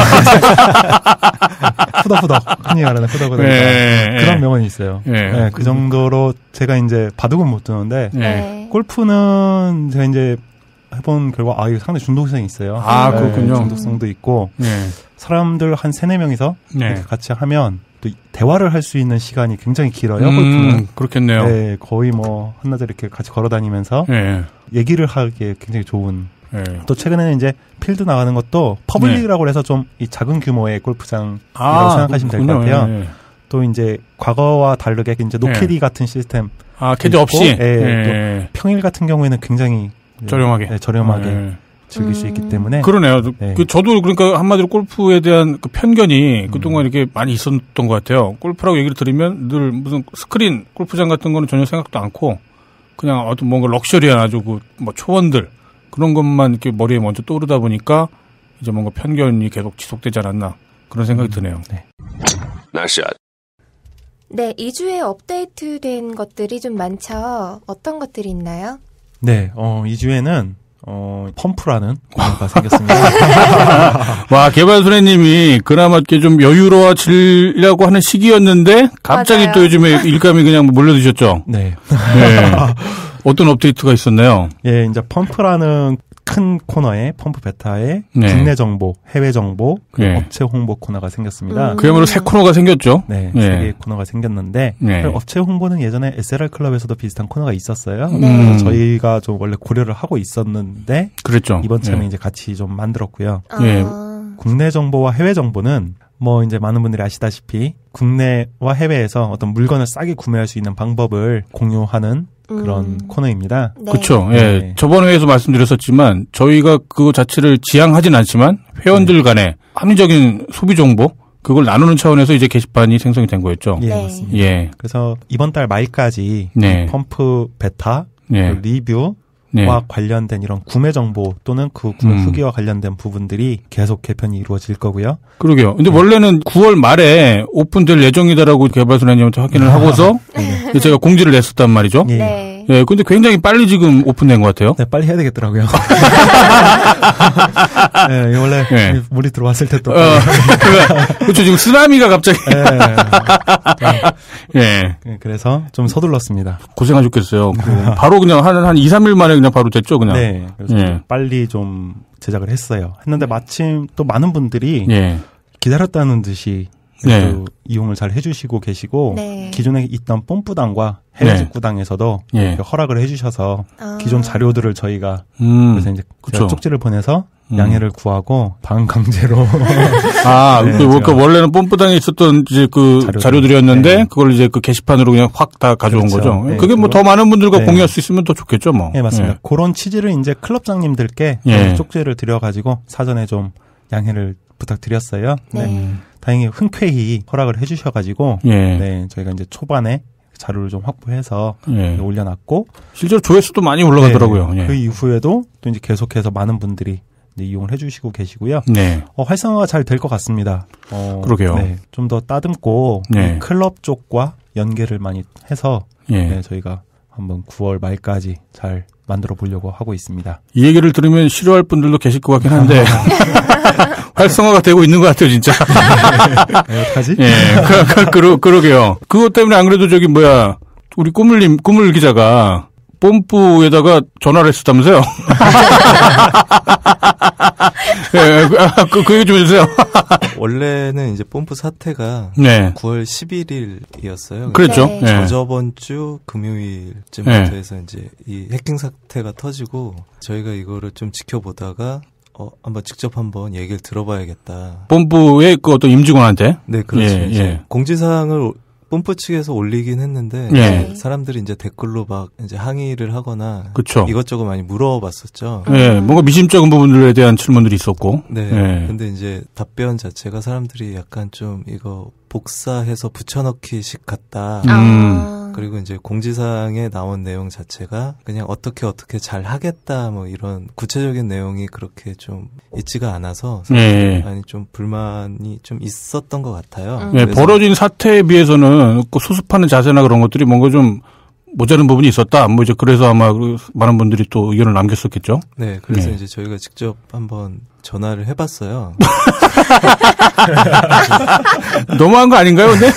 후덕후덕 흔히 말하는 후덕후덕 네, 그런 네. 명언이 있어요. 네. 네, 그 정도로 제가 이제 바둑은 못 두는데 네. 네. 골프는 제가 이제 해본 결과 아 이거 상당히 중독성이 있어요. 아, 그렇군요. 중독성도 있고 네. 사람들 한 세네 명이서 네. 이렇게 같이 하면 또 대화를 할 수 있는 시간이 굉장히 길어요. 골프는. 음, 그렇겠네요. 네. 네, 거의 뭐 한나절 이렇게 같이 걸어다니면서 네. 얘기를 하기에 굉장히 좋은. 네. 또 최근에는 이제 필드 나가는 것도 퍼블릭이라고 해서 좀 이 작은 규모의 골프장이라고 생각하시면 될 것 아, 그렇군요. 같아요. 네. 또 이제 과거와 다르게 이제 노캐디 같은 시스템 아, 캐디 있고, 없이? 예, 네. 평일 같은 경우에는 굉장히 저렴하게. 네, 저렴하게 네. 즐길 음. 수 있기 때문에. 그러네요. 네. 그 저도 그러니까 한마디로 골프에 대한 그 편견이 음. 그동안 이렇게 많이 있었던 것 같아요. 골프라고 얘기를 들으면 늘 무슨 스크린 골프장 같은 거는 전혀 생각도 않고 그냥 어떤 뭔가 럭셔리한 아주 그 뭐 초원들 그런 것만 이렇게 머리에 먼저 떠오르다 보니까 이제 뭔가 편견이 계속 지속되지 않았나 그런 생각이 음. 드네요. 네. 나이스샷. 네, 이 주에 업데이트된 것들이 좀 많죠. 어떤 것들이 있나요? 네, 어, 이 주에는 어, 펌프라는 코너가 생겼습니다. 와, 개발소래님이 그나마 이렇게 좀 여유로워지려고 하는 시기였는데 갑자기 맞아요. 또 요즘에 일감이 그냥 몰려드셨죠? 네. 네. 어떤 업데이트가 있었나요? 예, 이제 펌프라는 큰 코너에 펌프 베타에 네. 국내 정보, 해외 정보, 네. 업체 홍보 코너가 생겼습니다. 음. 그야말로 새 코너가 생겼죠. 네, 네. 세 개의 코너가 생겼는데 네. 업체 홍보는 예전에 에스엘알 클럽에서도 비슷한 코너가 있었어요. 네. 저희가 좀 원래 고려를 하고 있었는데 그랬죠. 이번 참에 네. 이제 같이 좀 만들었고요. 네. 아. 국내 정보와 해외 정보는 뭐 이제 많은 분들이 아시다시피 국내와 해외에서 어떤 물건을 싸게 구매할 수 있는 방법을 공유하는 그런 음. 코너입니다. 네. 그렇죠. 예. 네. 저번 회에서 말씀드렸었지만 저희가 그거 자체를 지향하진 않지만 회원들 간의 합리적인 소비 정보 그걸 나누는 차원에서 이제 게시판이 생성이 된 거였죠. 예, 네. 맞습니다. 예. 그래서 이번 달 말까지 네. 펌프 베타 네. 리뷰 와 네. 관련된 이런 구매 정보 또는 그 구매 음. 후기와 관련된 부분들이 계속 개편이 이루어질 거고요. 그러게요. 근데 네. 원래는 구월 말에 오픈될 예정이다라고 개발소장님한테 확인을 하고서 네. 제가 공지를 냈었단 말이죠. 네. 네. 예, 근데 굉장히 빨리 지금 오픈된 것 같아요. 네, 빨리 해야 되겠더라고요. 네, 원래 네. 물이 들어왔을 때 또. 어, 그렇죠. 지금 쓰나미가 갑자기. 예. 네. 네. 그래서 좀 서둘렀습니다. 고생하셨겠어요. 바로 그냥 한, 한 이, 삼 일 만에 그냥 바로 됐죠, 그냥. 네. 그래서 예. 빨리 좀 제작을 했어요. 했는데 마침 또 많은 분들이 예. 기다렸다는 듯이 네. 또 이용을 잘 해주시고 계시고 네. 기존에 있던 뽐뿌당과 해외 직구당에서도 네. 허락을 해주셔서 아. 기존 자료들을 저희가 음. 그래서 이제 제가 쪽지를 보내서 음. 양해를 구하고 반강제로 아, 네, 그, 그 원래는 뽐뿌당에 있었던 이제 그 자료들. 자료들이었는데 네. 그걸 이제 그 게시판으로 그냥 확 다 가져온 그렇죠. 거죠. 네. 그게 뭐 더 많은 분들과 네. 공유할 수 있으면 더 좋겠죠, 뭐. 네, 맞습니다. 네. 그런 취지를 이제 클럽장님들께 네. 쪽지를 드려가지고 사전에 좀 양해를 부탁드렸어요. 네. 네. 다행히 흔쾌히 허락을 해주셔가지고 예. 네 저희가 이제 초반에 자료를 좀 확보해서 예. 올려놨고 실제로 조회수도 많이 올라가더라고요. 네, 예. 그 이후에도 또 이제 계속해서 많은 분들이 네, 이용을 해주시고 계시고요. 네. 어, 활성화가 잘 될 것 같습니다. 어, 그러게요. 네, 좀 더 따듬고 네. 클럽 쪽과 연계를 많이 해서 예. 네, 저희가 한번 구월 말까지 잘 만들어 보려고 하고 있습니다. 이 얘기를 들으면 싫어할 분들도 계실 것 같긴 한데 활성화가 되고 있는 것 같아요, 진짜. 네, 어떡하지? 예, 그, 그, 그러, 그러게요. 그것 때문에 안 그래도 저기 뭐야 우리 꾸물님 꾸물 기자가 뽐뿌에다가 전화를 했었다면서요? 예, 그, 그 얘기 좀 해주세요. 원래는 이제 뽐뿌 사태가 네. 구월 십일일이었어요. 그랬죠. 네. 네. 저번 주 금요일쯤부터 네. 해서 이제 이 해킹 사태가 터지고 저희가 이거를 좀 지켜보다가 어, 한번 직접 한번 얘기를 들어봐야겠다. 뽐뿌의 그 어떤 임직원한테? 네, 그렇죠. 예, 예. 공지사항을 뽐뿌 측에서 올리긴 했는데 예. 사람들이 이제 댓글로 막 이제 항의를 하거나 그쵸. 이것저것 많이 물어봤었죠. 예, 뭔가 미심쩍은 부분들에 대한 질문들이 있었고. 네. 예. 근데 이제 답변 자체가 사람들이 약간 좀 이거 복사해서 붙여넣기식 같다. 음. 그리고 이제 공지사항에 나온 내용 자체가 그냥 어떻게 어떻게 잘 하겠다 뭐 이런 구체적인 내용이 그렇게 좀 있지가 않아서 예. 많이 좀 불만이 좀 있었던 것 같아요. 예, 벌어진 사태에 비해서는 그 수습하는 자세나 그런 것들이 뭔가 좀 모자른 부분이 있었다. 뭐 이제 그래서 아마 많은 분들이 또 의견을 남겼었겠죠. 네, 그래서 네. 이제 저희가 직접 한번 전화를 해봤어요. 너무한 거 아닌가요, 근데?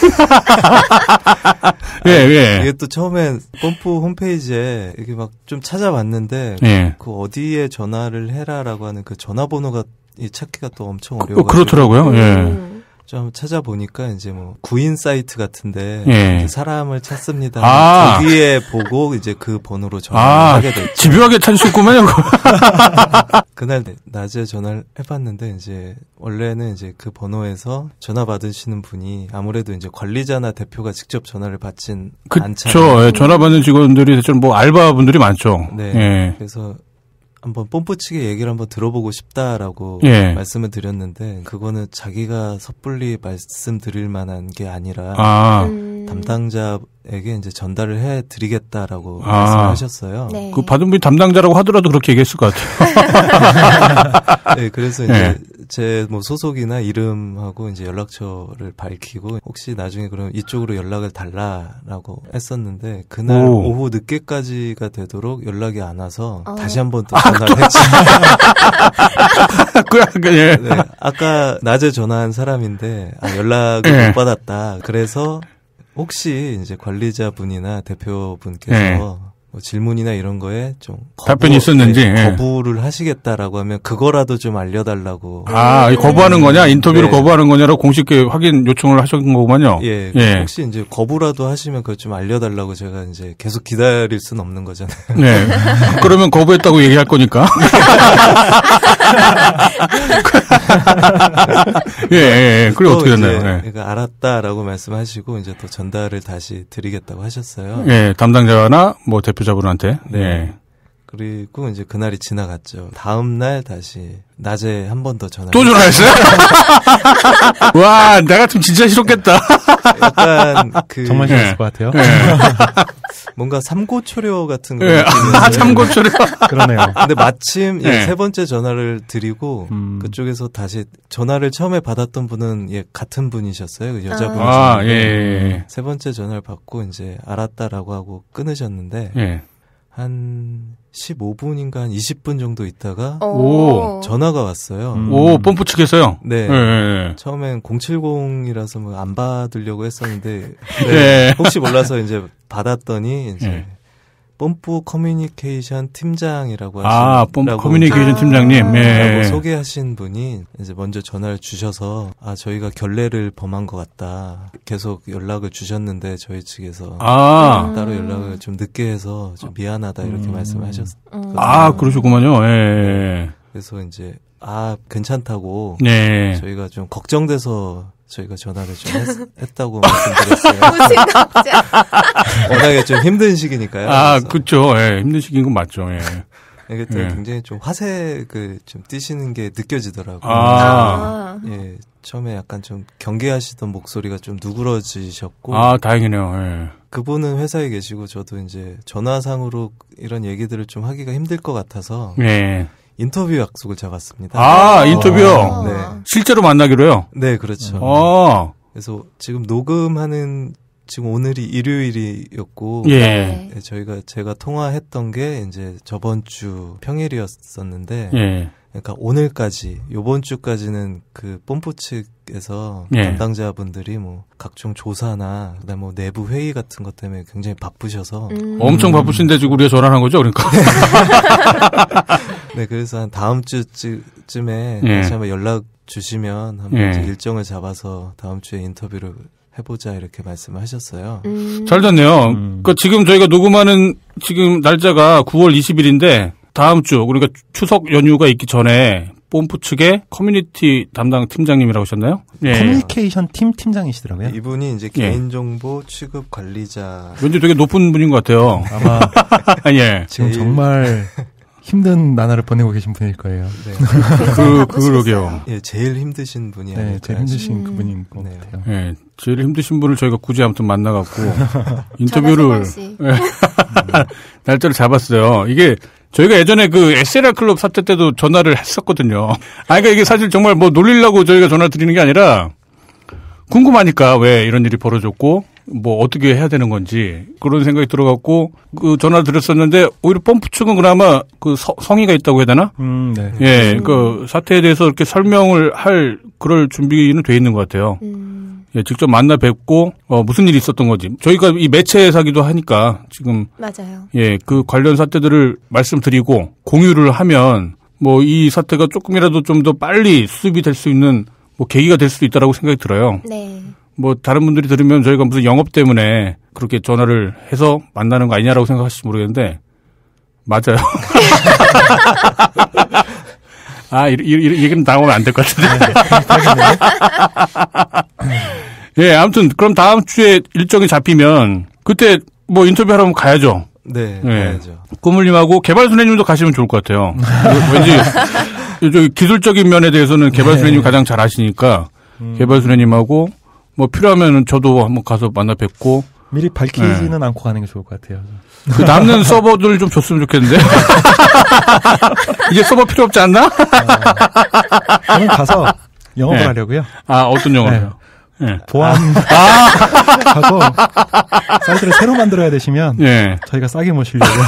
예, 예. 이게 또 처음엔 뽐뿌 홈페이지에 이게 막 좀 찾아봤는데 예. 그 어디에 전화를 해라라고 하는 그 전화번호가 이 찾기가 또 엄청 어려워. 어, 그렇더라고요. 예. 음. 좀 찾아보니까 이제 뭐 구인 사이트 같은데 예. 이제 사람을 찾습니다. 아. 거기에 보고 이제 그 번호로 전화를 아, 하게 됐죠. 집요하게 찾으셨구만요. 그날 낮에 전화를 해봤는데 이제 원래는 이제 그 번호에서 전화 받으시는 분이 아무래도 이제 관리자나 대표가 직접 전화를 받진 않잖아요. 그렇죠. 예, 전화 받는 직원들이 대체로 뭐 알바분들이 많죠. 네. 예. 그래서 한번 뽐뿌 측의 얘기를 한번 들어보고 싶다라고 예. 말씀을 드렸는데 그거는 자기가 섣불리 말씀드릴 만한 게 아니라 아. 음. 담당자에게 이제 전달을 해드리겠다라고 아. 말씀하셨어요. 네. 그 받은 분이 담당자라고 하더라도 그렇게 얘기했을 것 같아요. 네, 그래서 이제 네. 제 뭐 소속이나 이름하고 이제 연락처를 밝히고 혹시 나중에 그럼 이쪽으로 연락을 달라라고 했었는데 그날 오. 오후 늦게까지가 되도록 연락이 안 와서 어. 다시 한번 또 전화를 아, 했죠. 예. 네, 아까 낮에 전화한 사람인데 아, 연락을 예. 못 받았다. 그래서 혹시 이제 관리자분이나 대표분께서 예. 뭐 질문이나 이런 거에 좀 거부, 답변이 있었는지 네, 거부를 하시겠다라고 하면 그거라도 좀 알려달라고. 아, 거부하는 거냐? 인터뷰를 네. 거부하는 거냐로 공식 확인 요청을 하신 거구만요. 예, 예. 혹시 이제 거부라도 하시면 그걸 좀 알려달라고 제가 이제 계속 기다릴 수는 없는 거잖아요. 네. 그러면 거부했다고 얘기할 거니까. 예, 예, 예. 그래 어떻게 됐나요? 예. 그러니까 알았다라고 말씀하시고 이제 또 전달을 다시 드리겠다고 하셨어요. 예, 담당자나 뭐 대표자분한테. 네. 예. 그리고 이제 그날이 지나갔죠. 다음 날 다시 낮에 한 번 더 전화. 또 전화했어요? 와, 나 같으면 진짜 싫었겠다. 약간 그 정말 싫었을 네. 것 같아요. 네. 뭔가 삼고초려 같은 거. 네. 아, 삼고초려. 그러네요. 근데 마침 네. 예, 세 번째 전화를 드리고 음. 그쪽에서 다시 전화를 처음에 받았던 분은 예, 같은 분이셨어요. 그 여자분이셨는데 아, 예, 예. 세 번째 전화를 받고 이제 알았다라고 하고 끊으셨는데 예. 한 십오 분인가 한 이십 분 정도 있다가 오. 전화가 왔어요. 음. 오, 뽐뿌 측에서요? 네. 네. 처음엔 공칠공이라서 뭐 안 받으려고 했었는데 네. 네. 혹시 몰라서 이제 받았더니 이제 네. 뽐뿌 커뮤니케이션 팀장이라고 하신 아, 뽐뿌 커뮤니케이션 아. 팀장님. 네. 소개하신 분이 이제 먼저 전화를 주셔서 아, 저희가 결례를 범한 것 같다. 계속 연락을 주셨는데 저희 측에서 아. 따로 연락을 좀 늦게 해서 좀 미안하다 이렇게 음. 말씀하셨어요. 아, 그러셨구만요. 예. 그래서 이제 아, 괜찮다고 네. 저희가 좀 걱정돼서 저희가 전화를 좀 했, 했다고 말씀드렸어요. 무슨 걱정? 워낙에 좀 힘든 시기니까요. 아, 그렇죠. 예, 힘든 시기인 건 맞죠. 예. 이게 또 예. 굉장히 좀 화색을 좀 띠시는 게 느껴지더라고요. 아. 예, 처음에 약간 좀 경계하시던 목소리가 좀 누그러지셨고. 아, 다행이네요. 예. 그분은 회사에 계시고 저도 이제 전화상으로 이런 얘기들을 좀 하기가 힘들 것 같아서. 예. 인터뷰 약속을 잡았습니다. 아, 인터뷰요? 네. 실제로 만나기로요? 네, 그렇죠. 아. 그래서 지금 녹음하는, 지금 오늘이 일요일이었고, 예. 네, 저희가, 제가 통화했던 게 이제 저번 주 평일이었었는데, 예. 그러니까 오늘까지, 요번 주까지는 그 뽐뿌 측에서 예. 담당자분들이 뭐 각종 조사나 그다음에 뭐 내부 회의 같은 것 때문에 굉장히 바쁘셔서 음. 엄청 바쁘신데 지금 우리가 전화한 거죠, 그러니까. 네, 그래서 한 다음 주쯤에 예. 다시 한번 연락 주시면 한번 예. 이제 일정을 잡아서 다음 주에 인터뷰를 해보자 이렇게 말씀을 하셨어요. 음. 잘 됐네요. 음. 그러니까 지금 저희가 녹음하는 지금 날짜가 구월 이십일인데 다음 주 그러니까 추석 연휴가 있기 전에 뽐뿌 측의 커뮤니티 담당 팀장님이라고 하셨나요? 예. 커뮤니케이션 팀 팀장이시더라고요. 이분이 이제 예. 개인정보 취급 관리자. 왠지 되게 높은 분인 것 같아요. 아마 예. 지금 정말 힘든 나날을 보내고 계신 분일 거예요. 네. 그, 그러게요. 예, 제일 힘드신 분이 아닐까요? 네, 제일 힘드신 음. 그분인 것 네. 같아요. 예, 제일 힘드신 분을 저희가 굳이 아무튼 만나갖고 인터뷰를 날짜를 잡았어요. 이게 저희가 예전에 그 에스엘알 클럽 사태 때도 전화를 했었거든요. 아, 그러니까 이게 사실 정말 뭐 놀리려고 저희가 전화 드리는 게 아니라 궁금하니까 왜 이런 일이 벌어졌고 뭐 어떻게 해야 되는 건지 그런 생각이 들어갖고 그 전화를 드렸었는데 오히려 뽐뿌 측은 그나마 그 서, 성의가 있다고 해야 되나? 음, 네. 예, 음. 그 사태에 대해서 이렇게 설명을 할 그럴 준비는 돼 있는 것 같아요. 음. 예, 직접 만나 뵙고 어, 무슨 일이 있었던 거지. 저희가 이 매체사기도 하니까 지금 맞아요. 예, 그 관련 사태들을 말씀드리고 공유를 하면 뭐 이 사태가 조금이라도 좀 더 빨리 수습이 될 수 있는 뭐 계기가 될 수도 있다라고 생각이 들어요. 네. 뭐 다른 분들이 들으면 저희가 무슨 영업 때문에 그렇게 전화를 해서 만나는 거 아니냐라고 생각하실지 모르겠는데 맞아요. 아, 이, 이, 이 얘기는 나오면 안 될 것 같은데. 예, 아무튼 그럼 다음 주에 일정이 잡히면 그때 뭐 인터뷰 하러 가야죠. 네, 네. 가야죠. 꾸물님하고 개발순애님도 가시면 좋을 것 같아요. 왠지 기술적인 면에 대해서는 개발순애님 네. 가장 잘 아시니까 음. 개발순애님하고 뭐 필요하면 저도 한번 가서 만나 뵙고 미리 밝히지는 네. 않고 가는 게 좋을 것 같아요. 그 남는 서버들 좀 줬으면 좋겠는데. 이제 서버 필요 없지 않나? 어, 저는 가서 영업을 네. 하려고요. 아, 어떤 영업을요? 네. 네. 보안 아. 하고 사이트를 새로 만들어야 되시면 네. 저희가 싸게 모시려고요.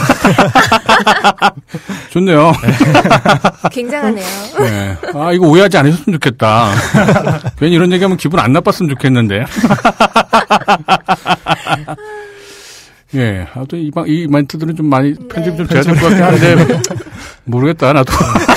좋네요. 굉장하네요. 네. 아, 이거 오해하지 않으셨으면 좋겠다. 괜히 이런 얘기하면 기분 안 나빴으면 좋겠는데. 예, 아무튼 이, 이 멘트들은 좀 많이 편집 좀 돼야 될 것 같긴 한데, 모르겠다, 나도.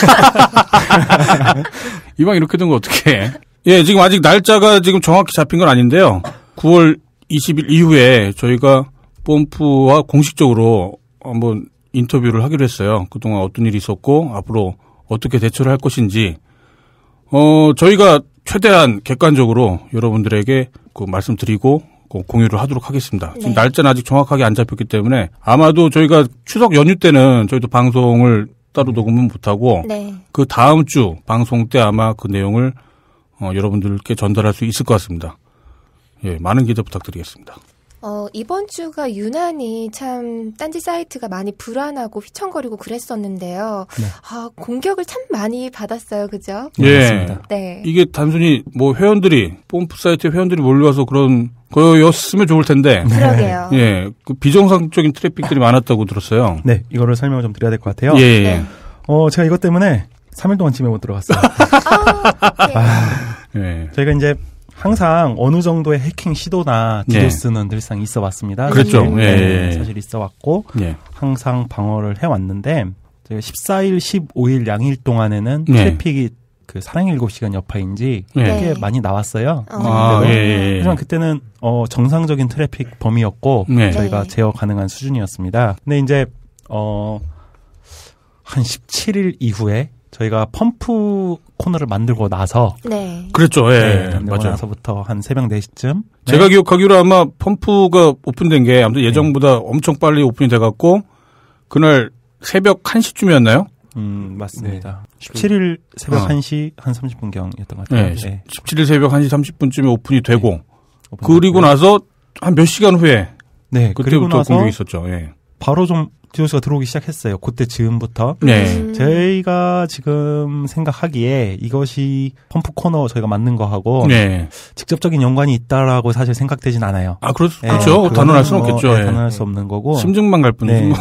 이왕 이렇게 된 거 어떡해. 예, 지금 아직 날짜가 지금 정확히 잡힌 건 아닌데요. 구월 이십일 이후에 저희가 뽐프와 공식적으로 한번 인터뷰를 하기로 했어요. 그동안 어떤 일이 있었고, 앞으로 어떻게 대처를 할 것인지, 어, 저희가 최대한 객관적으로 여러분들에게 그 말씀드리고, 공유를 하도록 하겠습니다. 네. 지금 날짜는 아직 정확하게 안 잡혔기 때문에 아마도 저희가 추석 연휴 때는 저희도 방송을 따로 녹음은 못하고 네. 그 다음 주 방송 때 아마 그 내용을 어, 여러분들께 전달할 수 있을 것 같습니다. 예, 많은 기대 부탁드리겠습니다. 어, 이번 주가 유난히 참 딴지 사이트가 많이 불안하고 휘청거리고 그랬었는데요. 네. 아, 공격을 참 많이 받았어요. 그죠? 예. 맞습니다. 네. 이게 단순히 뭐 회원들이 뽐프 사이트에 회원들이 몰려와서 그런 거였으면 좋을 텐데. 그러게요. 예. 그 비정상적인 트래픽들이 많았다고 들었어요. 네. 이거를 설명을 좀 드려야 될 것 같아요. 예. 네. 어, 제가 이것 때문에 삼 일 동안 집에 못 들어갔어요. 아, 네. 아, 예. 저희가 이제 항상 어느 정도의 해킹 시도나 디도스는 네. 늘상 있어 왔습니다. 그렇죠. 사실, 예. 네, 사실 있어 왔고 예. 항상 방어를 해 왔는데 저희가 십사 일, 십오 일 양일 동안에는 네. 트래픽이 그 사랑의 일곱 시간 여파인지 네. 꽤 많이 나왔어요. 어. 아, 예, 예. 하지만 그때는 어, 정상적인 트래픽 범위였고 네. 저희가 제어 가능한 수준이었습니다. 근데 이제 어, 한 십칠 일 이후에 저희가 펌프 코너를 만들고 나서 네. 그랬죠. 예. 네, 만들고 맞아요. 나서부터 한 새벽 네 시쯤 제가 네. 기억하기로 아마 펌프가 오픈된 게 아무튼 예정보다 네. 엄청 빨리 오픈이 돼 갖고 그날 새벽 한 시쯤이었나요? 음, 맞습니다. 네. 십칠 일 새벽 어. 한 시 한 삼십 분경이었던 것 같아요. 네. 네. 십칠 일 새벽 한 시 삼십 분쯤에 오픈이 되고 네. 그리고 나서 한 몇 시간 후에 네. 그때부터 공격이 있었죠. 예. 바로 좀 디도스가 들어오기 시작했어요. 그때 즈음부터. 네. 음. 저희가 지금 생각하기에 이것이 펌프 코너 저희가 만든 거하고 네. 직접적인 연관이 있다라고 사실 생각되진 않아요. 아, 그렇, 네. 그렇죠. 단언할 수는 없겠죠. 뭐, 예. 네, 단언할 수 없는 거고. 심증만 갈 뿐이지. 네.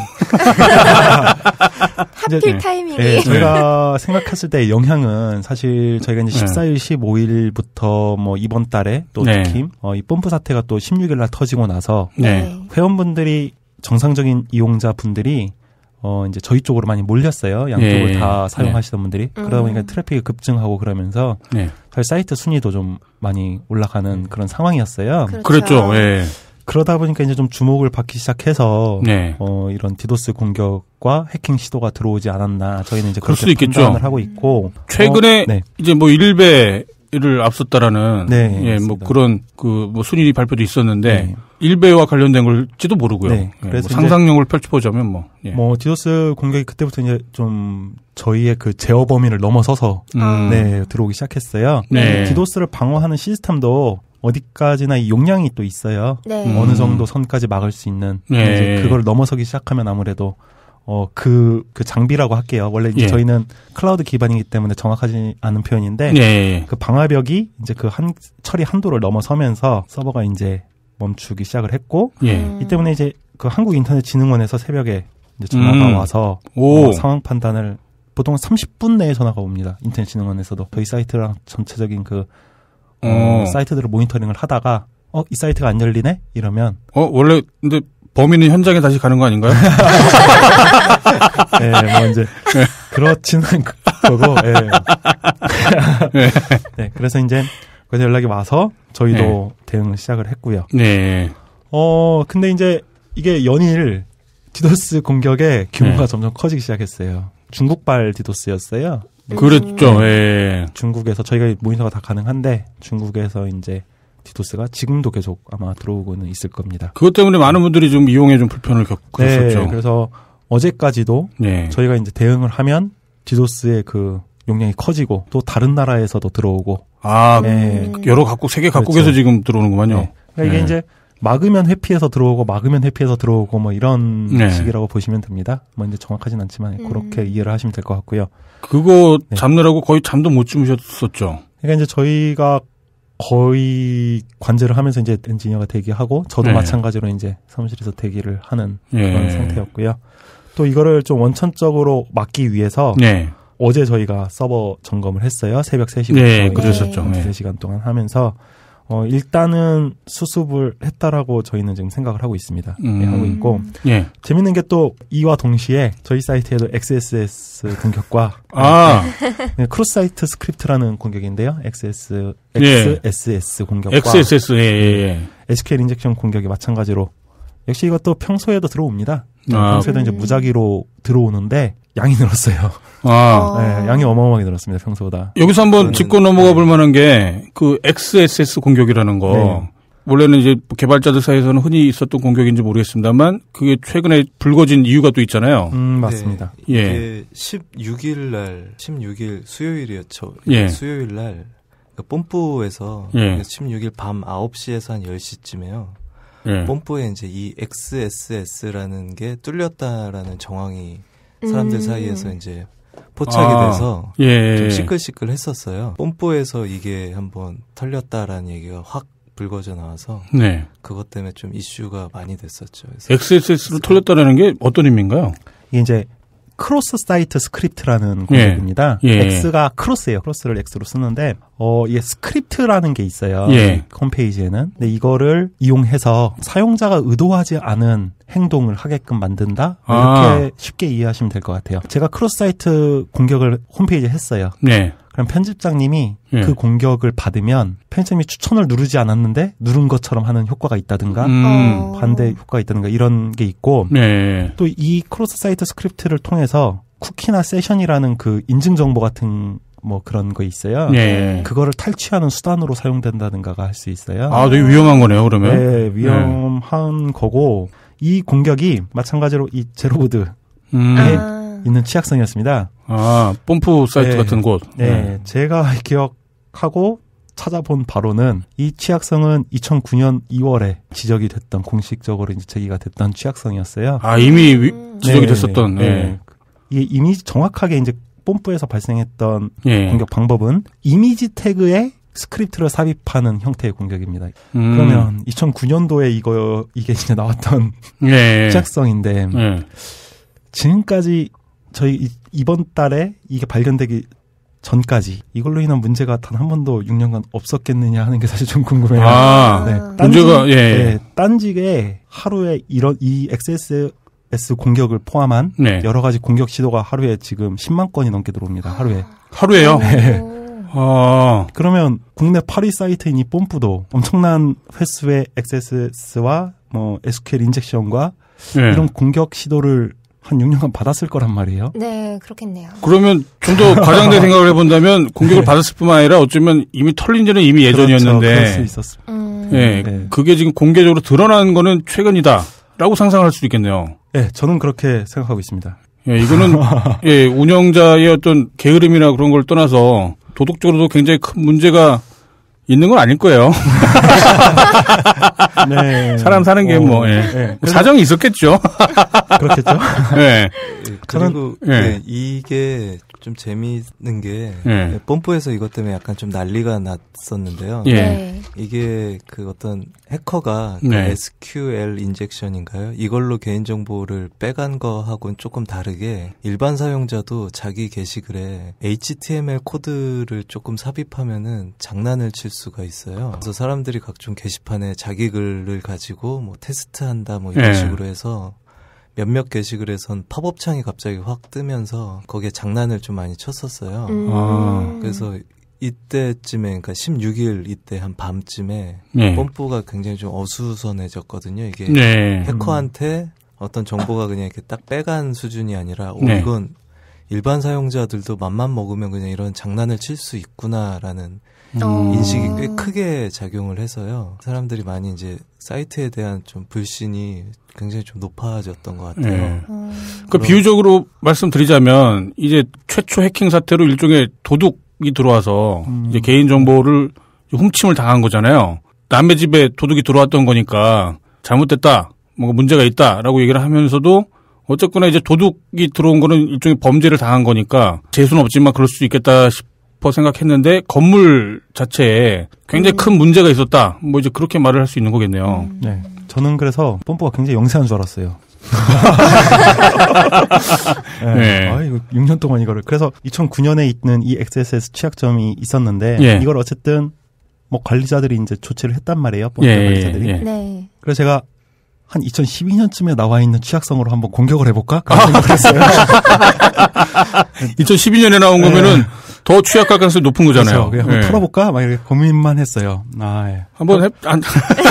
하필 타이밍이. 네, 저희가 생각했을 때 영향은 사실 저희가 이제 십사 일, 십오 일부터 뭐 이번 달에 또 네. 특히 어, 이 펌프 사태가 또 십육 일 날 터지고 나서 네. 회원분들이 정상적인 이용자분들이 어 이제 저희 쪽으로 많이 몰렸어요. 양쪽을 예, 다 사용하시던 예. 분들이. 음. 그러다 보니까 트래픽이 급증하고 그러면서 네. 사실 사이트 순위도 좀 많이 올라가는 그런 상황이었어요. 그렇죠. 그랬죠. 예. 그러다 보니까 이제 좀 주목을 받기 시작해서 네. 어 이런 디도스 공격과 해킹 시도가 들어오지 않았나. 저희는 이제 그럴 그렇게 수도 있겠죠. 판단을 하고 있고 최근에 어, 네. 이제 뭐 일배를 앞섰다라는 네, 예, 뭐 맞습니다. 그런 그 뭐 순위 발표도 있었는데 네. 일배와 관련된 걸지도 모르고요. 네, 예, 그래서 뭐 상상력을 펼쳐보자면 뭐, 예. 뭐 디도스 공격이 그때부터 이제 좀 저희의 그 제어 범위를 넘어서서 음. 네 들어오기 시작했어요. 네. 디도스를 방어하는 시스템도 어디까지나 이 용량이 또 있어요. 네. 음. 어느 정도 선까지 막을 수 있는. 네. 이제 그걸 넘어서기 시작하면 아무래도 어 그 그 장비라고 할게요. 원래 이제 예. 저희는 클라우드 기반이기 때문에 정확하지 않은 표현인데 예. 그 방화벽이 이제 그 한 처리 한도를 넘어서면서 서버가 이제 멈추기 시작을 했고 예. 음. 이 때문에 이제 그 한국인터넷진흥원에서 새벽에 이제 전화가 음. 와서 오. 어, 상황 판단을 보통 삼십 분 내에 전화가 옵니다. 인터넷진흥원에서도 저희 사이트랑 전체적인 그 어, 어. 사이트들을 모니터링을 하다가 어, 이 사이트가 안 열리네? 이러면 어, 원래 근데 범인은 현장에 다시 가는 거 아닌가요? 네, 뭐 이제 그렇지는 거고. 예. 네. 네, 그래서 이제 그래서 연락이 와서 저희도 네. 대응을 시작을 했고요. 네. 어, 근데 이제 이게 연일 디도스 공격의 규모가 네. 점점 커지기 시작했어요. 중국발 디도스였어요. 그랬죠. 예. 중국에서 저희가 모니터가 다 가능한데 중국에서 이제 디도스가 지금도 계속 아마 들어오고는 있을 겁니다. 그것 때문에 많은 분들이 좀 이용에 좀 불편을 겪었었죠. 네, 그래서 어제까지도 네. 저희가 이제 대응을 하면 디도스의 그 용량이 커지고 또 다른 나라에서도 들어오고 아 네. 여러 각국 세계 각국에서 그렇죠. 지금 들어오는구만요. 네. 그러니까 이게 네. 이제 막으면 회피해서 들어오고 막으면 회피해서 들어오고 뭐 이런 네. 식이라고 보시면 됩니다. 뭐 이제 정확하진 않지만 음. 그렇게 이해를 하시면 될 것 같고요. 그거 네. 잡느라고 거의 잠도 못 주무셨었죠. 그러니까 이제 저희가 거의 관제를 하면서 이제 엔지니어가 대기하고 저도 네. 마찬가지로 이제 사무실에서 대기를 하는 네. 그런 상태였고요. 또 이거를 좀 원천적으로 막기 위해서 네. 어제 저희가 서버 점검을 했어요. 새벽 세 시부터 네, 그러셨죠. 네. 세 시간 동안 하면서 어, 일단은 수습을 했다라고 저희는 지금 생각을 하고 있습니다. 음. 네, 하고 있고 예. 재밌는 게 또 이와 동시에 저희 사이트에도 엑스에스에스 공격과 아. 네, 크로스 사이트 스크립트라는 공격인데요. 엑스에스, 예. 엑스에스에스 공격과 엑스에스에스, 예, 예. 에스큐엘 인젝션 공격이 마찬가지로 역시 이것도 평소에도 들어옵니다. 아. 평소에도 이제 무작위로 들어오는데 양이 늘었어요. 아. 네, 양이 어마어마하게 늘었습니다. 평소보다. 여기서 한번 짚고 넘어가 볼 만한 게 그 엑스에스에스 공격이라는 거. 네. 원래는 이제 개발자들 사이에서는 흔히 있었던 공격인지 모르겠습니다만 그게 최근에 불거진 이유가 또 있잖아요. 음, 맞습니다. 네, 이게 예. 십육 일 날, 십육 일 수요일이었죠. 예. 수요일 날 그러니까 뽐뿌에서 예. 십육 일 밤 아홉 시에서 한 열 시쯤에요. 예. 뽐뿌에 이제 이 엑스에스에스라는 게 뚫렸다라는 정황이 사람들 음. 사이에서 이제 포착이 아, 돼서 예. 좀 시끌시끌 했었어요. 뽐뿌에서 이게 한번 털렸다라는 얘기가 확 불거져 나와서 네. 그것 때문에 좀 이슈가 많이 됐었죠. 엑스에스에스로 털렸다라는 게 어떤 의미인가요? 이게 이제 크로스 사이트 스크립트라는 공격입니다. 예. 예. X가 크로스예요. 크로스를 X로 쓰는데 어 이게 스크립트라는 게 있어요. 예. 홈페이지에는. 근데 이거를 이용해서 사용자가 의도하지 않은 행동을 하게끔 만든다. 이렇게 아. 쉽게 이해하시면 될 것 같아요. 제가 크로스 사이트 공격을 홈페이지에 했어요. 네. 그럼 편집장님이 예. 그 공격을 받으면 편집장님이 추천을 누르지 않았는데 누른 것처럼 하는 효과가 있다든가 음. 반대 효과가 있다든가 이런 게 있고 네. 또 이 크로스 사이트 스크립트를 통해서 쿠키나 세션이라는 그 인증 정보 같은 뭐 그런 거 있어요. 네. 그거를 탈취하는 수단으로 사용된다든가가 할 수 있어요. 아, 되게 위험한 거네요, 그러면. 네, 위험한 네. 거고 이 공격이 마찬가지로 이 제로보드에 음. 아. 있는 취약성이었습니다. 아, 뽐뿌 사이트 네. 같은 곳. 네. 네. 제가 기억하고 찾아본 바로는 이 취약성은 이천구 년 이월에 지적이 됐던 공식적으로 이제 제기가 됐던 취약성이었어요. 아, 이미 위, 지적이 네, 됐었던. 네. 네. 이게 이미 정확하게 이제 뽐뿌에서 발생했던 예. 공격 방법은 이미지 태그에 스크립트를 삽입하는 형태의 공격입니다. 음. 그러면 이천구 년도에 이거 이게 이제 나왔던 예. 취약성인데 예. 지금까지 저희 이, 이번 달에 이게 발견되기 전까지 이걸로 인한 문제가 단 한 번도 육 년간 없었겠느냐 하는 게 사실 좀 궁금해요. 아, 네, 문제가 예. 네, 딴지에 하루에 이런 이 엑스에스에스 공격을 포함한 네. 여러 가지 공격 시도가 하루에 지금 십만 건이 넘게 들어옵니다. 하루에. 하루에요? 네. 아. 그러면 국내 팔 위 사이트인 이 뽐뿌도 엄청난 횟수의 엑스에스에스와 뭐 에스큐엘 인젝션과 네. 이런 공격 시도를 한 육 년간 받았을 거란 말이에요. 네, 그렇겠네요. 그러면 좀 더 과장된 생각을 해본다면 공격을 네. 받았을 뿐만 아니라 어쩌면 이미 털린 지는 이미 예전이었는데. 그렇죠. 그럴 수 있었습니다. 음. 예, 네. 그게 지금 공개적으로 드러난 거는 최근이다라고 상상할 수도 있겠네요. 네, 저는 그렇게 생각하고 있습니다. 예, 이거는 예, 운영자의 어떤 게으름이나 그런 걸 떠나서 도덕적으로도 굉장히 큰 문제가 있는 건 아닐 거예요. 네. 사람 사는 게 뭐, 예. 네. 사정이 있었겠죠. 그렇겠죠. 예. 그리고 저는, 예. 네, 이게 좀 재미있는 게 예. 뽐뿌에서 이것 때문에 약간 좀 난리가 났었는데요. 예. 네. 이게 그 어떤 해커가 그 네. 에스큐엘 인젝션인가요? 이걸로 개인정보를 빼간 거하고는 조금 다르게 일반 사용자도 자기 게시글에 에이치티엠엘 코드를 조금 삽입하면은 장난을 칠 수가 있어요. 그래서 사람들이 각종 게시판에 자기 글을 가지고 뭐 테스트한다 뭐 이런 네. 식으로 해서 몇몇 게시글에선 팝업 창이 갑자기 확 뜨면서 거기에 장난을 좀 많이 쳤었어요. 음. 아. 그래서 이때쯤에, 그러니까 십육 일 이때 한 밤쯤에 네. 뽐뿌가 굉장히 좀 어수선해졌거든요. 이게 네. 해커한테 어떤 정보가 그냥 이렇게 딱 빼간 수준이 아니라 오, 네. 이건 일반 사용자들도 맘만 먹으면 그냥 이런 장난을 칠 수 있구나라는 음. 인식이 꽤 크게 작용을 해서요. 사람들이 많이 이제 사이트에 대한 좀 불신이 굉장히 좀 높아졌던 것 같아요. 네. 음. 그 비유적으로 말씀드리자면 이제 최초 해킹 사태로 일종의 도둑이 들어와서 음. 이제 개인 정보를 훔침을 당한 거잖아요. 남의 집에 도둑이 들어왔던 거니까 잘못됐다, 뭔가 문제가 있다라고 얘기를 하면서도 어쨌거나 이제 도둑이 들어온 거는 일종의 범죄를 당한 거니까 재수는 없지만 그럴 수 있겠다 싶어 생각했는데 건물 자체에 굉장히 음. 큰 문제가 있었다. 뭐 이제 그렇게 말을 할 수 있는 거겠네요. 음. 네. 저는 그래서 뽐뿌가 굉장히 영세한 줄 알았어요. 네. 네. 아, 이거 육 년 동안 이거를. 그래서 이천구 년에 있는 이 엑스에스에스 취약점이 있었는데 예. 이걸 어쨌든 뭐 관리자들이 이제 조치를 했단 말이에요. 뽐뿌 예. 관리자들이. 예. 네. 그래서 제가 한 이천십이 년쯤에 나와 있는 취약성으로 한번 공격을 해볼까? 그런 생각을 했어요. 이천십이 년에 나온 거면은 네. 더 취약할 가능성이 높은 거잖아요. 그렇죠. 한번 네. 털어볼까? 막 이렇게 고민만 했어요. 아, 예. 한번 해, 안.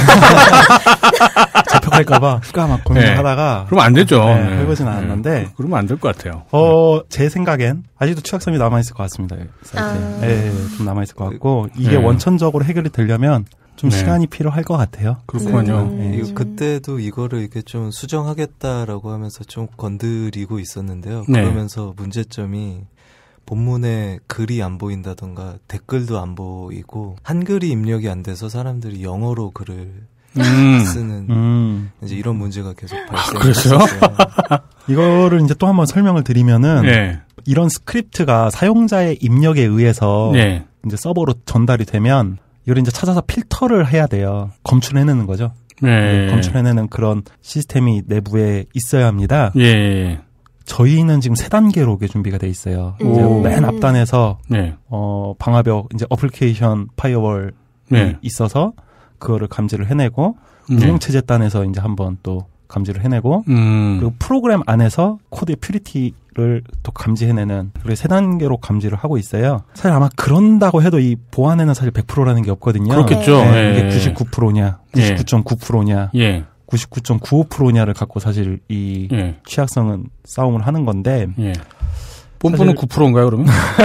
잡혀갈까봐 휴가 막 고민을 네. 하다가. 그러면 안 되죠. 네, 네. 해보진 네. 않았는데. 그러면 안 될 것 같아요. 어, 제 생각엔 아직도 취약성이 남아있을 것 같습니다. 사이트에. 아. 네, 좀 남아있을 것 같고. 이게 네. 원천적으로 해결이 되려면 좀 네. 시간이 필요할 것 같아요. 그렇군요. 음. 네. 그때도 이거를 이렇게 좀 수정하겠다라고 하면서 좀 건드리고 있었는데요. 네. 그러면서 문제점이 본문에 글이 안 보인다던가 댓글도 안 보이고 한글이 입력이 안 돼서 사람들이 영어로 글을 음. 쓰는 음. 이제 이런 문제가 계속 발생했어요. 아, 이거를 이제 또 한번 설명을 드리면은 네. 이런 스크립트가 사용자의 입력에 의해서 네. 이제 서버로 전달이 되면 이걸 이제 찾아서 필터를 해야 돼요. 검출해내는 거죠. 네. 검출해내는 그런 시스템이 내부에 있어야 합니다. 예. 저희는 지금 세 단계로 준비가 돼 있어요. 이제 맨 앞단에서 네. 어, 방화벽 이제 어플리케이션 파이어월이 네. 있어서 그거를 감지를 해내고 네. 운영체제단에서 이제 한번 또 감지를 해내고 음. 그리고 프로그램 안에서 코드의 퓨리티를 또 감지해내는 그리고 세 단계로 감지를 하고 있어요. 사실 아마 그런다고 해도 이 보안에는 사실 백 퍼센트라는 게 없거든요. 그렇겠죠. 네. 네. 이게 구십구 퍼센트냐 구십구 점 구 퍼센트냐 예. 구십구 점 구오 퍼센트냐를 갖고 사실 이 예. 취약성은 싸움을 하는 건데 예. 뽐뿌는 구 퍼센트인가요 그러면?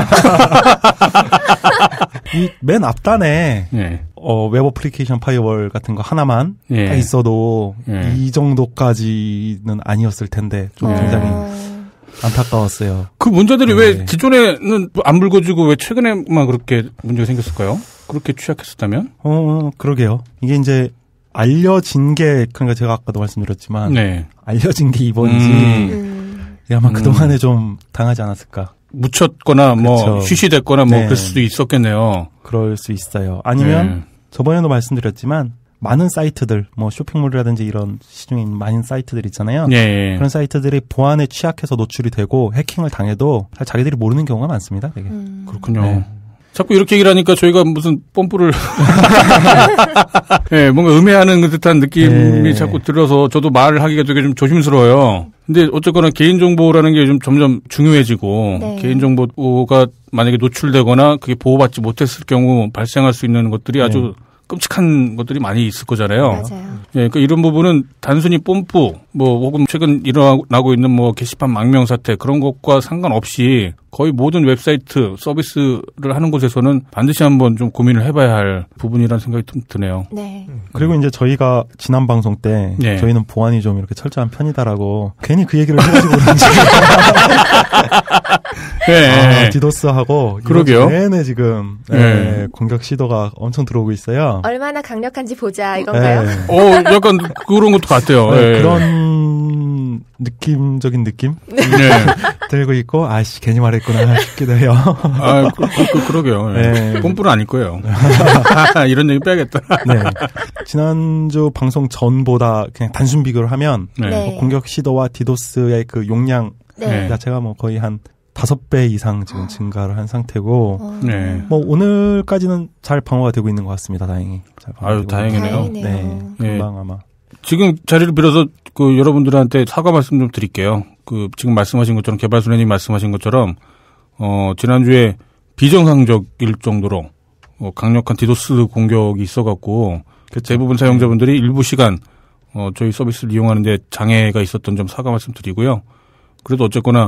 이 맨 앞단에 예. 어, 웹 어플리케이션 파이어월 같은 거 하나만 예. 딱 있어도 예. 이 정도까지는 아니었을 텐데 좀 예. 굉장히 안타까웠어요. 그 문제들이 네. 왜 기존에는 안 불거지고 왜 최근에만 그렇게 문제가 생겼을까요? 그렇게 취약했었다면? 어, 그러게요. 이게 이제 알려진 게 그러니까 제가 아까도 말씀드렸지만 네. 알려진 게 이번이지 음. 아마 음. 그동안에 좀 당하지 않았을까. 묻혔거나 뭐 그렇죠. 쉬쉬댔거나 뭐 네. 그럴 수도 있었겠네요. 그럴 수 있어요. 아니면 네. 저번에도 말씀드렸지만 많은 사이트들 뭐 쇼핑몰이라든지 이런 시중에 있는 많은 사이트들 있잖아요. 네. 그런 사이트들이 보안에 취약해서 노출이 되고 해킹을 당해도 자기들이 모르는 경우가 많습니다. 되게. 음. 그렇군요. 네. 자꾸 이렇게 얘기를 하니까 저희가 무슨 뽐뿌를 네, 뭔가 음해하는 듯한 느낌이 네. 자꾸 들어서 저도 말을 하기가 되게 좀 조심스러워요. 근데 어쨌거나 개인정보라는 게 좀 점점 중요해지고 네. 개인정보가 만약에 노출되거나 그게 보호받지 못했을 경우 발생할 수 있는 것들이 아주 네. 끔찍한 것들이 많이 있을 거잖아요. 맞아요. 예, 그러니까 이런 부분은 단순히 뽐뿌, 뭐 혹은 최근 일어나고 있는 뭐 게시판 망명 사태 그런 것과 상관없이 거의 모든 웹사이트 서비스를 하는 곳에서는 반드시 한번 좀 고민을 해봐야 할 부분이라는 생각이 좀 드네요. 네. 그리고 이제 저희가 지난 방송 때 네. 저희는 보안이 좀 이렇게 철저한 편이다라고 괜히 그 얘기를 해가지고 그런지 네. 아, 디도스하고 그러게요. 내내 지금 네. 네. 공격 시도가 엄청 들어오고 있어요. 얼마나 강력한지 보자 이건가요? 네. 어, 약간 그런 것도 같아요. 네, 네. 그런 느낌적인 느낌 네. 들고 있고 아씨 괜히 말했구나 싶기도 해요. 아, 그, 그, 그러게요. 네. 뽐뿌는 아닐 거예요. 이런 얘기 빼야겠다. 네. 지난주 방송 전보다 그냥 단순 비교를 하면 네. 뭐 공격 시도와 디도스의 그 용량 네. 자체가 뭐 거의 한 다섯 배 이상 지금 증가를 한 상태고, 어. 네. 뭐 오늘까지는 잘 방어가 되고 있는 것 같습니다. 다행히. 잘 아유, 다행이네요. 다행이네요. 네, 금방 네. 아마. 지금 자리를 빌어서 그 여러분들한테 사과 말씀 좀 드릴게요. 그 지금 말씀하신 것처럼 개발소장님 말씀하신 것처럼 어 지난주에 비정상적일 정도로 어, 강력한 디도스 공격이 있어갖고 그 대부분 사용자분들이 일부 시간 어 저희 서비스를 이용하는데 장애가 있었던 점 사과 말씀 드리고요. 그래도 어쨌거나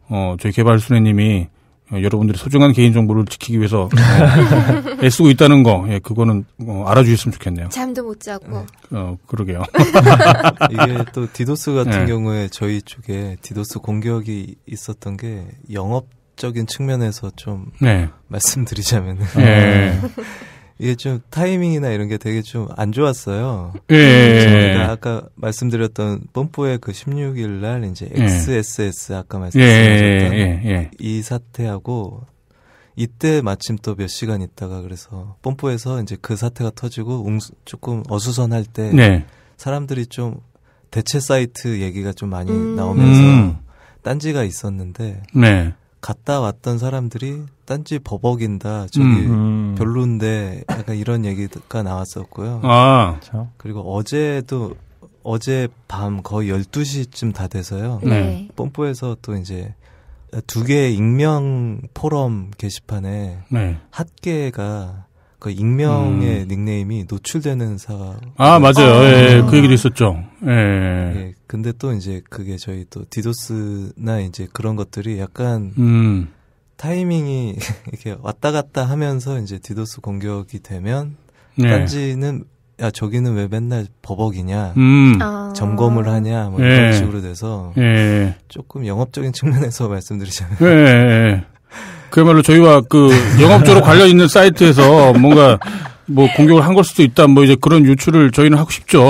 어, 저희 개발순애님이 어, 여러분들의 소중한 개인정보를 지키기 위해서 어, 애쓰고 있다는 거, 예, 그거는 어, 알아주셨으면 좋겠네요. 잠도 못 자고. 네. 어, 그러게요. 이게 또 디도스 같은 네. 경우에 저희 쪽에 디도스 공격이 있었던 게 영업적인 측면에서 좀 네. 말씀드리자면 네. 이게 좀 타이밍이나 이런 게 되게 좀 안 좋았어요. 예. 저희가 아까 말씀드렸던 뽐뿌의 그 십육 일 날 이제 예. 엑스에스에스 아까 말씀하셨던 예. 예. 예. 이 사태하고 이때 마침 또 몇 시간 있다가 그래서 뽐뿌에서 이제 그 사태가 터지고 웅수, 조금 어수선할 때 네. 사람들이 좀 대체 사이트 얘기가 좀 많이 음. 나오면서 음. 딴지가 있었는데 네. 갔다 왔던 사람들이 딴지 버벅인다 저기 음. 별론데 약간 이런 얘기가 나왔었고요. 아. 그렇죠. 그리고 어제도 어제 밤 거의 열두 시쯤 다 돼서요. 네. 뽐뿌에서 또 이제 두 개의 익명 포럼 게시판에 네. 핫개가 그 익명의 음. 닉네임이 노출되는 사. 아, 맞아요. 아. 예, 그 얘기도 있었죠. 예. 예, 근데 또 이제 그게 저희 또 디도스나 이제 그런 것들이 약간 음. 타이밍이 이렇게 왔다 갔다 하면서 이제 디도스 공격이 되면 네. 딴지는 야 저기는 왜 맨날 버벅이냐 음. 아. 점검을 하냐 뭐 예. 이런 식으로 돼서 예. 조금 영업적인 측면에서 말씀드리자면 예. 예. 그야말로 저희와 그 영업적으로 관련 있는 사이트에서 뭔가 뭐 공격을 한 걸 수도 있다 뭐 이제 그런 유추를 저희는 하고 싶죠.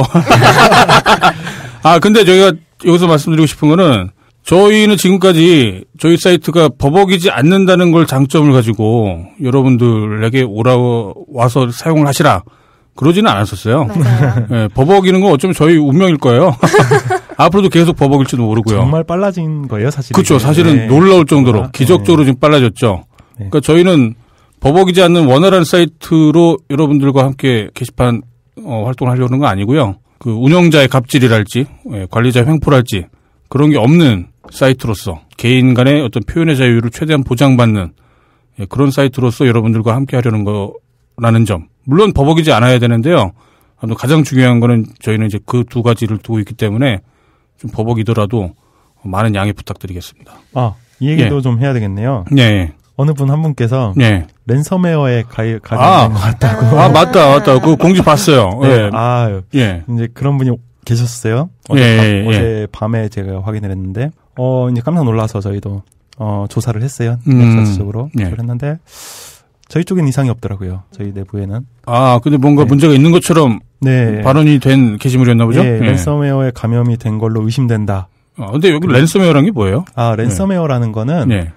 아 근데 저희가 여기서 말씀드리고 싶은 거는 저희는 지금까지 저희 사이트가 버벅이지 않는다는 걸 장점을 가지고 여러분들에게 오라 와서 사용을 하시라 그러지는 않았었어요. 맞아요. 예, 버벅이는 건 어쩌면 저희 운명일 거예요. 앞으로도 계속 버벅일지도 모르고요. 정말 빨라진 거예요, 사실. 그렇죠. 사실은 네. 놀라울 정도로 네. 기적적으로 지금 빨라졌죠. 네. 그러니까 저희는 버벅이지 않는 원활한 사이트로 여러분들과 함께 게시판 어, 활동을 하려는 건 아니고요. 그 운영자의 갑질이랄지 예, 관리자의 횡포랄지 그런 게 없는 사이트로서 개인 간의 어떤 표현의 자유를 최대한 보장받는 예, 그런 사이트로서 여러분들과 함께 하려는 거라는 점. 물론 버벅이지 않아야 되는데요. 가장 중요한 거는 저희는 이제 그 두 가지를 두고 있기 때문에 좀 버벅이더라도 많은 양해 부탁드리겠습니다. 아, 이 얘기도 예. 좀 해야 되겠네요. 네. 어느 분 한 분께서 네. 랜섬웨어에 가입 아. 가입된 것 같다고. 아, 맞다, 맞다. 그 공지 봤어요. 네. 예. 아, 예. 이제 그런 분이 계셨어요. 어제, 예, 밤, 예, 어제 밤에 제가 확인을 했는데, 어, 이제 깜짝 놀라서 저희도, 어, 조사를 했어요. 음. 자체적으로. 예. 조사를 했는데, 저희 쪽엔 이상이 없더라고요. 저희 내부에는. 아, 근데 뭔가 네. 문제가 있는 것처럼 네. 발언이 된 게시물이었나 보죠? 예, 랜섬웨어에 감염이 된 걸로 의심된다. 아, 근데 여기 랜섬웨어란 게 뭐예요? 아, 랜섬웨어라는 거는 네.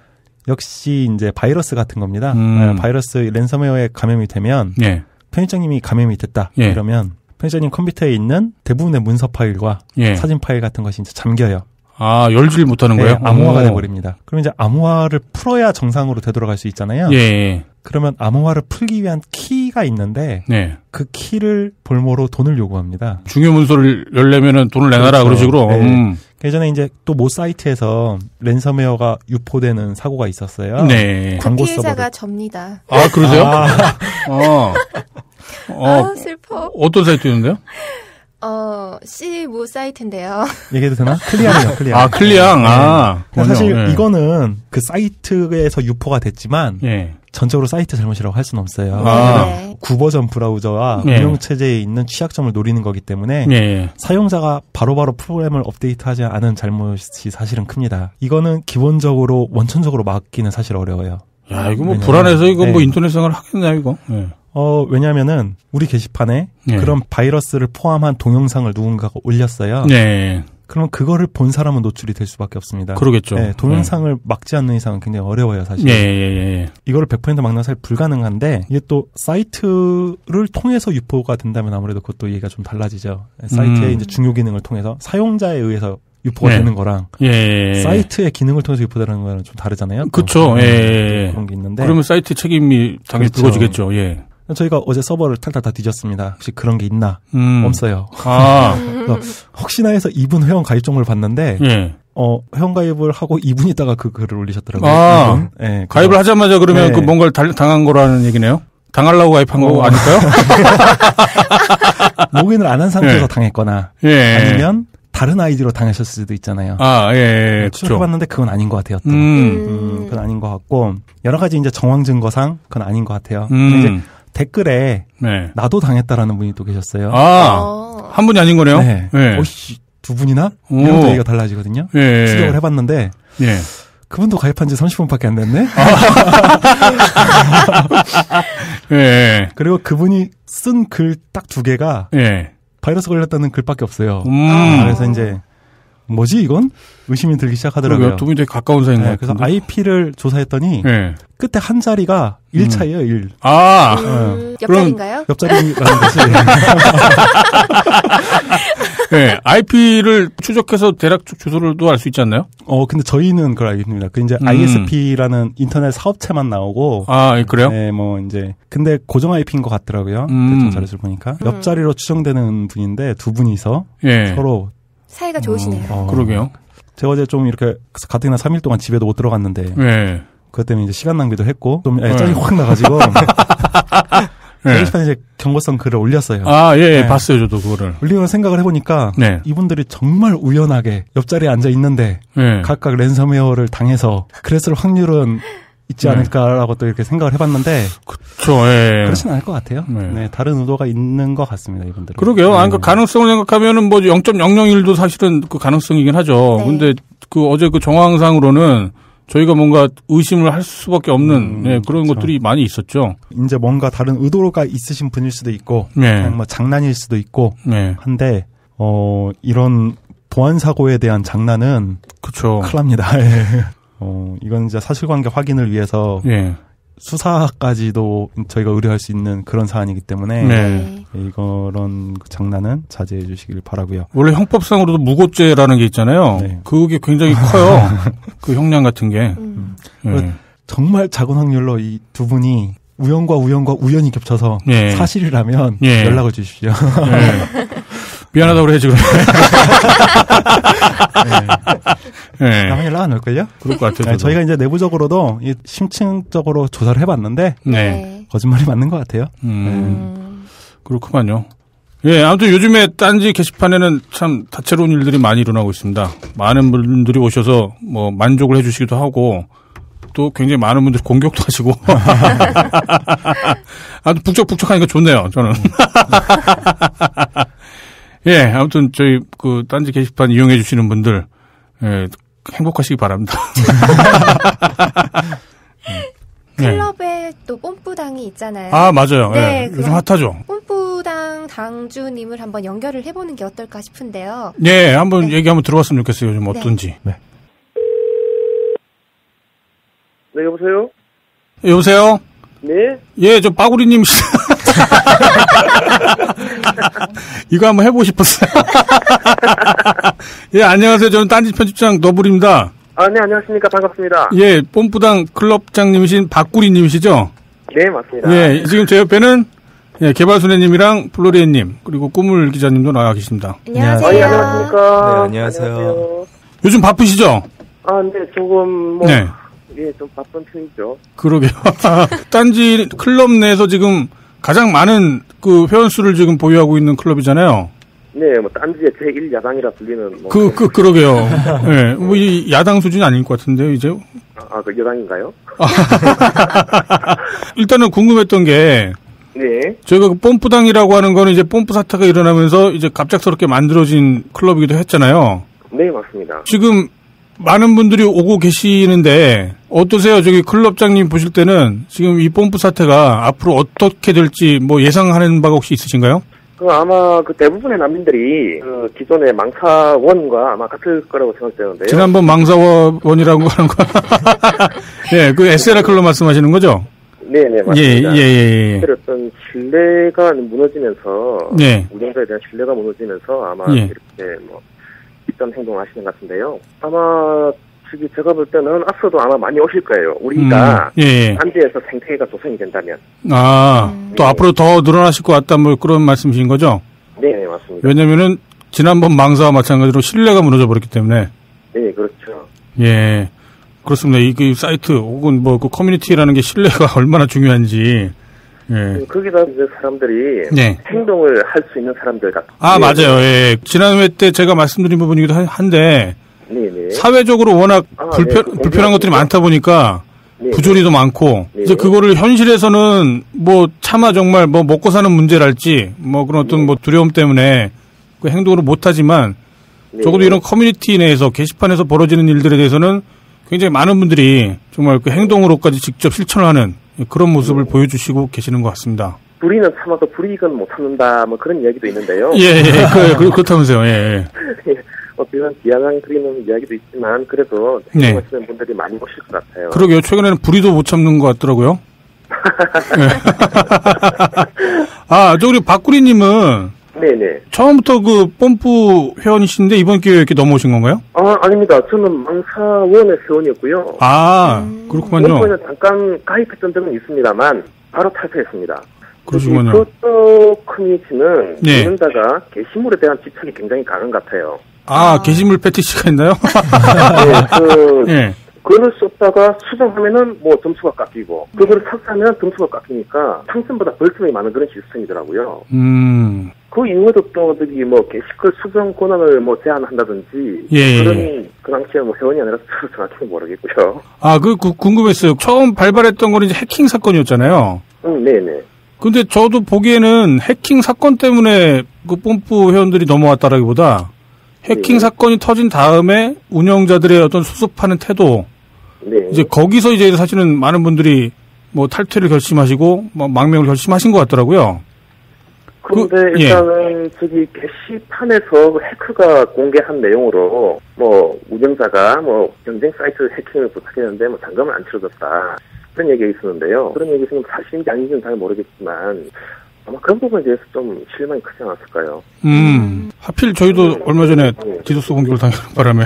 역시 이제 바이러스 같은 겁니다. 음. 아, 바이러스 랜섬웨어에 감염이 되면 예. 편집장님이 감염이 됐다. 예. 그러면 편집장님 컴퓨터에 있는 대부분의 문서 파일과 예. 사진 파일 같은 것이 이제 잠겨요. 아, 열질 못하는 네, 거예요? 암호화가 오. 돼버립니다. 그럼 이제 암호화를 풀어야 정상으로 되돌아갈 수 있잖아요. 예. 그러면 암호화를 풀기 위한 키가 있는데 네. 그 키를 볼모로 돈을 요구합니다. 중요 문서를 열려면은 돈을 내놔라, 그렇죠. 그런 식으로. 네. 음. 예전에 이제 또 모 사이트에서 랜섬웨어가 유포되는 사고가 있었어요. 네. 광고 피해자가 서버를. 접니다. 아, 그러세요? 아, 어. 어. 아, 슬퍼. 어떤 사이트였는데요? 어, C모 사이트인데요. 얘기해도 되나? 클리앙이요, 클리앙. 아, 클리앙. 아. 그러니까 사실 그렇군요. 예. 이거는 그 사이트에서 유포가 됐지만 예. 전적으로 사이트 잘못이라고 할 수는 없어요. 아. 네. 구버전 브라우저와 예. 운영체제에 있는 취약점을 노리는 거기 때문에 예. 사용자가 바로바로 프로그램을 업데이트하지 않은 잘못이 사실은 큽니다. 이거는 기본적으로 원천적으로 막기는 사실 어려워요. 야, 이거 뭐 왜냐면- 불안해서 이거 뭐 네. 인터넷 생활 하겠나요, 이거? 예. 어, 왜냐면은 우리 게시판에 예. 그런 바이러스를 포함한 동영상을 누군가가 올렸어요. 네. 그럼 그거를 본 사람은 노출이 될 수밖에 없습니다. 그러겠죠. 네, 동영상을 막지 않는 이상은 굉장히 어려워요, 사실. 예, 예, 예. 이거를 백 퍼센트 막는 건 사실 불가능한데 이게 또 사이트를 통해서 유포가 된다면 아무래도 그것도 얘기가 좀 달라지죠. 사이트의 음. 이제 중요 기능을 통해서 사용자에 의해서 유포가 네. 되는 거랑 예. 사이트의 기능을 통해서 유포되는 거는 좀 다르잖아요. 또. 그쵸. 음, 예. 그런 게 있는데 그러면 사이트 책임이 당연히 그렇죠. 불거지겠죠. 예. 저희가 어제 서버를 탈탈 다 뒤졌습니다. 혹시 그런 게 있나? 음. 없어요. 아. 그래서 혹시나 해서 이분 회원 가입 정보를 봤는데 예. 어, 회원 가입을 하고 이 분 있다가 그 글을 올리셨더라고요. 아. 이분. 예, 가입을 그래서 하자마자 그러면 네. 그 뭔가를 달- 당한 거라는 얘기네요? 당하려고 가입한 거 어. 아닐까요? 로그인을 안 한 상태에서 예. 당했거나 예. 아니면 다른 아이디로 당하셨을 수도 있잖아요. 아, 예, 예. 네, 추적해봤는데 그건 아닌 것 같아요. 또. 음. 음, 그건 아닌 것 같고 여러 가지 이제 정황 증거상 그건 아닌 것 같아요. 음. 이제 댓글에 네. 나도 당했다라는 분이 또 계셨어요. 아, 어. 한 분이 아닌 거네요. 네. 네. 오씨 두 분이나 이런 얘기가 달라지거든요. 예. 추적을 해봤는데. 예. 그분도 가입한 지 삼십 분밖에 안 됐네? 예. 그리고 그분이 쓴 글 딱 두 개가 예. 바이러스 걸렸다는 글밖에 없어요. 음. 그래서 이제 뭐지 이건? 의심이 들기 시작하더라고요. 두 분이 되게 가까운 사이인 것 네, 같은데. 그래서 아이피를 조사했더니 예. 끝에 한 자리가 일 음. 차예요. 일. 아. 음, 옆자리인가요? 옆자리라는 것이. 네, 아이피를 추적해서 대략 주소를도 알 수 있지 않나요? 어, 근데 저희는 그걸 알겠습니다. 그 이제 음. 아이에스피라는 인터넷 사업체만 나오고. 아, 그래요? 네, 뭐 이제 근데 고정 아이피인 것 같더라고요. 음. 대충 자료를 보니까 음. 옆자리로 추정되는 분인데 두 분이서 예. 서로 사이가 좋으시네요. 어, 그러게요. 제가 어제 좀 이렇게 가뜩이나 삼 일 동안 집에도 못 들어갔는데. 예. 그것 때문에 이제 시간 낭비도 했고 좀 예, 네. 짠이 확 나가지고. 네. 게시판에 이제 경고성 글을 올렸어요. 아, 예, 예 네. 봤어요, 저도 그거를. 올리고 생각을 해보니까 네. 이분들이 정말 우연하게 옆자리에 앉아 있는데 네. 각각 랜섬웨어를 당해서 그랬을 확률은 있지 네. 않을까라고 또 이렇게 생각을 해봤는데 그렇죠. 예. 그렇진 않을 것 같아요. 네. 네, 다른 의도가 있는 것 같습니다, 이분들은. 그러게요. 네. 아, 그 가능성을 생각하면은 뭐 영 점 영영일도 사실은 그 가능성이긴 하죠. 네. 근데 그 어제 그 정황상으로는 저희가 뭔가 의심을 할 수밖에 없는 음, 예, 그런 그렇죠. 것들이 많이 있었죠. 이제 뭔가 다른 의도가 있으신 분일 수도 있고, 네. 그냥 뭐 장난일 수도 있고, 네. 한데 어 이런 보안 사고에 대한 장난은 그렇죠. 큰일 납니다. 예. 어 이건 이제 사실관계 확인을 위해서 예. 수사까지도 저희가 의뢰할 수 있는 그런 사안이기 때문에 네. 이런 장난은 자제해 주시길 바라고요. 원래 형법상으로도 무고죄라는 게 있잖아요. 네. 그게 굉장히 커요. 그 형량 같은 게. 음. 예. 정말 작은 확률로 이 두 분이 우연과 우연과 우연히 겹쳐서 예. 사실이라면 예. 연락을 주십시오. 예. 미안하다고 그래 지금. 네. 아마 연락 안 올걸요? 그럴 것 같아요. 네, 저희가 이제 내부적으로도 이 심층적으로 조사를 해봤는데 네. 네. 거짓말이 맞는 것 같아요. 음, 음. 그렇구만요. 예, 아무튼 요즘에 딴지 게시판에는 참 다채로운 일들이 많이 일어나고 있습니다. 많은 분들이 오셔서 뭐 만족을 해주시기도 하고 또 굉장히 많은 분들이 공격도 하시고 아주 북적북적하니까 좋네요. 저는. 예, 아무튼 저희 그 딴지 게시판 이용해 주시는 분들 예, 행복하시기 바랍니다. 클럽에 또 뽐뿌당이 있잖아요. 아, 맞아요. 네, 예, 요즘 핫하죠. 뽐뿌당 당주님을 한번 연결을 해보는 게 어떨까 싶은데요. 예, 한번 네. 얘기 한번 들어봤으면 좋겠어요. 요즘 어떤지. 네. 네, 여보세요? 예, 여보세요? 네? 예, 저 빠구리님 씨. 이거 한번 해보고 싶었어요. 예, 안녕하세요. 저는 딴지 편집장 너블입니다. 아, 네, 안녕하십니까. 반갑습니다. 예, 뽐뿌당 클럽장님이신 박구리님이시죠? 네, 맞습니다. 예, 지금 제 옆에는 예, 개발순애님이랑 플로리엔님 그리고 꾸물 기자님도 나와 계십니다. 안녕하세요. 아, 예, 안녕하십니까. 네, 안녕하세요. 요즘 바쁘시죠? 아, 네, 조금, 뭐, 네. 예, 좀 바쁜 편이죠. 그러게요. 딴지 클럽 내에서 지금 가장 많은 그 회원수를 지금 보유하고 있는 클럽이잖아요. 네, 뭐, 딴지의 제일 야당이라 불리는, 뭐. 그, 그, 그러게요. 예, 뭐, 이 야당 수준이 아닐 것 같은데요, 이제. 아, 그 여당인가요? 일단은 궁금했던 게, 네. 저희가 그 뽐뿌당이라고 하는 거는 이제 뽐뿌 사태가 일어나면서 이제 갑작스럽게 만들어진 클럽이기도 했잖아요. 네, 맞습니다. 지금 많은 분들이 오고 계시는데 어떠세요? 저기 클럽장님 보실 때는 지금 이 뽐뿌 사태가 앞으로 어떻게 될지 뭐 예상하는 바가 혹시 있으신가요? 그 아마 그 대부분의 난민들이 그 기존의 망사원과 아마 같을 거라고 생각되는데요. 지난번 망사원이라고 하는 거. 예, 그 에스엘알 클럽 말씀하시는 거죠? 네네, 맞습니다. 예, 예, 예. 예. 어떤 신뢰가 무너지면서 네. 운영자에 대한 신뢰가 무너지면서 아마 예. 이렇게 뭐 이런 행동을 하시는 것 같은데요. 아마 저기 제가 볼 때는 앞으로도 아마 많이 오실 거예요. 우리가 음, 예, 예. 단지에서 생태계가 조성이 된다면. 아, 음. 또 앞으로 더 늘어나실 것 같다 뭐 그런 말씀이신 거죠? 네, 네, 맞습니다. 왜냐면은 지난번 망사와 마찬가지로 신뢰가 무너져 버렸기 때문에. 네, 그렇죠. 예. 그렇습니다. 이, 그 사이트 혹은 뭐 그 커뮤니티라는 게 신뢰가 얼마나 중요한지 예. 거기다 이제 사람들이 네. 행동을 할 수 있는 사람들 같아요. 아, 맞아요. 예. 지난 회 때 제가 말씀드린 부분이기도 한데 네네. 사회적으로 워낙 아, 불편, 네. 불편한 것들이 많다 보니까 네네. 부조리도 많고 네네. 이제 그거를 현실에서는 뭐 차마 정말 뭐 먹고 사는 문제랄지 뭐 그런 어떤 네네. 뭐 두려움 때문에 그 행동을 못하지만 네네. 적어도 이런 커뮤니티 내에서 게시판에서 벌어지는 일들에 대해서는 굉장히 많은 분들이 정말 그 행동으로까지 직접 실천을 하는 그런 모습을 네. 보여주시고 계시는 것 같습니다. 불의는 참아도 불이익은 못 참는다, 뭐 그런 이야기도 있는데요. 예, 예, 그, 그, 그렇다면서요, 예. 예. 어, 비난 비아냥 드리는 이야기도 있지만, 그래도 행동하시는 네. 분들이 많이 보실 것 같아요. 그러게요. 최근에는 불의도 못 참는 것 같더라고요. 네. 아, 저 우리 박구리님은 네네. 처음부터 그 뽐뿌 회원이신데 이번 기회에 이렇게 넘어오신 건가요? 아, 아닙니다. 저는 망사원의 회원이었고요. 아, 음. 그렇구만요. 뽐뿌에는 잠깐 가입했던 적은 있습니다만, 바로 탈퇴했습니다. 그러시군요. 그쪽 커뮤니티는 네. 운영자가 게시물에 대한 집착이 굉장히 강한 것 같아요. 아, 아. 게시물 패티시가 있나요? 네, 그, 네. 글을 썼다가 수정하면은 뭐 점수가 깎이고, 그거를 삭제하면 점수가 깎이니까 상승보다 벌점이 많은 그런 시스템이더라고요. 음. 그 이후에도 또 저기 뭐 게시글 수정 권한을 뭐 제한한다든지, 예. 그런 그 당시에 뭐 회원이 아니라서 정확히는 모르겠고요. 아, 그, 그 궁금했어요. 처음 발발했던 거는 이제 해킹 사건이었잖아요. 응, 네네. 근데 저도 보기에는 해킹 사건 때문에 그 뽐뿌 회원들이 넘어왔다라기보다 해킹 네. 사건이 터진 다음에 운영자들의 어떤 수습하는 태도, 네. 이제 거기서 이제 사실은 많은 분들이 뭐 탈퇴를 결심하시고 뭐 망명을 결심하신 것 같더라고요. 그런데 그, 일단은 예. 저기 게시판에서 해커가 공개한 내용으로 뭐 운영자가 뭐 경쟁 사이트 해킹을 부탁했는데 뭐 잔금을 안 치러줬다. 그런 얘기가 있었는데요. 그런 얘기가 있으면 사실인지 아닌지는 잘 모르겠지만 아마 그런 부분에 대해서 좀 실망이 크지 않았을까요? 음, 하필 저희도 음, 얼마 전에 음. 디도스 공격을 당하는 바람에.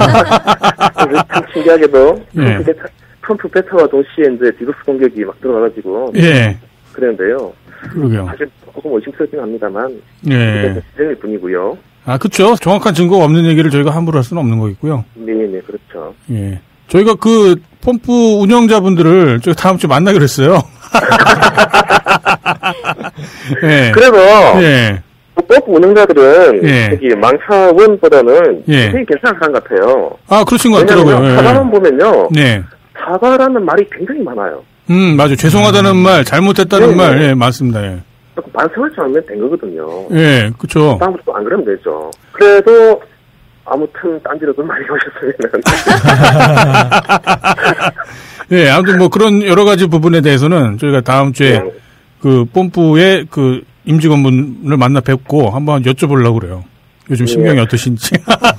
참 신기하게도 예. 펌프 베타와 동시에 이제 디도스 공격이 막 들어가가지고. 예. 그랬는데요. 그러게요. 사실 조금 의심스럽긴 합니다만. 예. 진행일 뿐이고요. 아, 그렇죠. 정확한 증거가 없는 얘기를 저희가 함부로 할 수는 없는 거겠고요. 네네, 그렇죠. 예. 저희가 그 뽐뿌 운영자분들을 저희 다음 주에 만나기로 했어요. 예. 그래서 예. 뽐뿌 운영자들은 예. 저기 망사원보다는 예. 되게 괜찮은 사람 같아요. 아, 그러신 것 같더라고요. 예. 사과문 보면요. 네. 사과라는 말이 굉장히 많아요. 음, 맞아요. 죄송하다는 음. 말, 잘못했다는 네, 말, 예, 맞습니다. 예. 반성을 좀 하면 된 거거든요. 예, 그렇죠. 다음부터 안 그러면 되죠. 그래도 아무튼 딴지로 좀 많이 오셨으면. 예, 아무튼 뭐 그런 여러 가지 부분에 대해서는 저희가 다음 주에 네. 그 뽐뿌의 그 임직원분을 만나 뵙고 한번 여쭤보려고 그래요. 요즘 신경이 네. 어떠신지.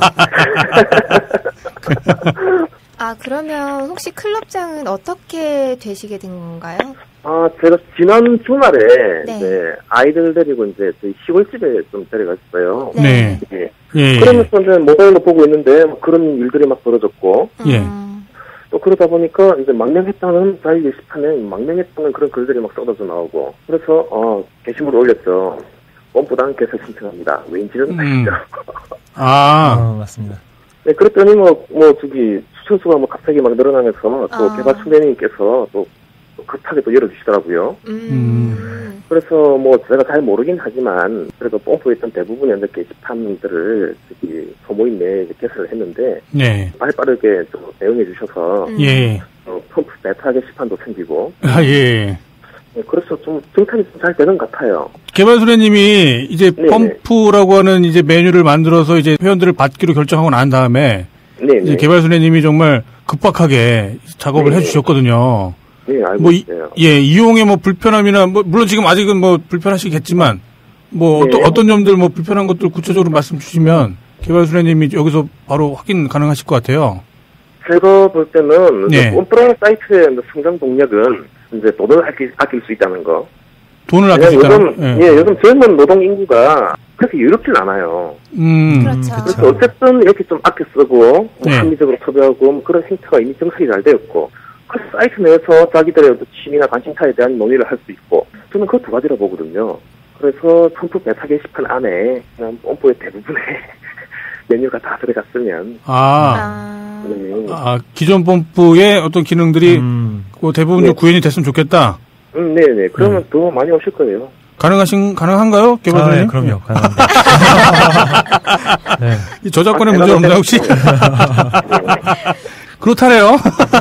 아, 그러면 혹시 클럽장은 어떻게 되시게 된 건가요? 아, 제가 지난 주말에 네. 이제 아이들 데리고 이제 저희 시골집에 좀 데려갔어요. 네. 예. 예. 그러면서 이제 모바일로 보고 있는데 뭐 그런 일들이 막 벌어졌고. 예. 또 그러다 보니까 이제 망명했다는 자유 게시판에 망명했다는 그런 글들이 막 쏟아져 나오고. 그래서 어 게시물을 올렸죠. 뽐뿌당 개설 신청합니다. 왠지는 음. 아, 어, 맞습니다. 네, 그랬더니 뭐, 뭐, 저기, 수천수가 뭐 갑자기 막 늘어나면서 또 아. 개발 총대님께서 또 급하게 또 열어주시더라고요. 음. 그래서 뭐 제가 잘 모르긴 하지만 그래도 뽐뿌에 있던 대부분의 게시판들을 저기 소모임 내에 개설을 했는데 네. 빨리빠르게 좀 대응해 주셔서 음. 예. 어, 뽐뿌 베타 게시판도 생기고 아, 예. 네, 그래서 좀 정착이 좀 잘 되는 것 같아요. 개발소장님이 이제 네네. 펌프라고 하는 이제 메뉴를 만들어서 이제 회원들을 받기로 결정하고 난 다음에 네네. 이제 개발소장님이 정말 급박하게 작업을 네네. 해주셨거든요. 네, 알고 뭐 있어요. 이, 예, 이용의 뭐 불편함이나 뭐 물론 지금 아직은 뭐 불편하시겠지만 뭐 네. 어떤 어떤 점들 뭐 불편한 것들 구체적으로 말씀 주시면 개발소장님이 여기서 바로 확인 가능하실 것 같아요. 제가 볼 때는 네. 뽐뿌 사이트의 성장 동력은 이제 돈을 아낄, 아낄 수 있다는 거. 돈을 아낄 수 있다는 요즘, 예. 예, 요즘 젊은 노동 인구가 그렇게 유럽진 않아요. 음, 그렇죠. 그래서 어쨌든 이렇게 좀 아껴 쓰고, 네. 합리적으로 소비하고, 뭐 그런 행태가 이미 정착이 잘 되었고, 그 사이트 내에서 자기들의 취미나 관심사에 대한 논의를 할 수 있고, 저는 그 두 가지라 보거든요. 그래서 펌프 베타 게시판 안에 그냥 뽐뿌의 대부분의 메뉴가 다 들어갔으면. 아. 아. 네. 아, 기존 뽐뿌의 어떤 기능들이 음. 그 대부분 좀 네. 구현이 됐으면 좋겠다. 음, 네네. 그러면 음. 더 많이 오실 거예요. 가능하신, 가능한가요? 개발자님? 아, 네, 그럼요. 가능합니다. 네. 이 저작권에 아, 문제 없나요, 혹시? 그렇다네요.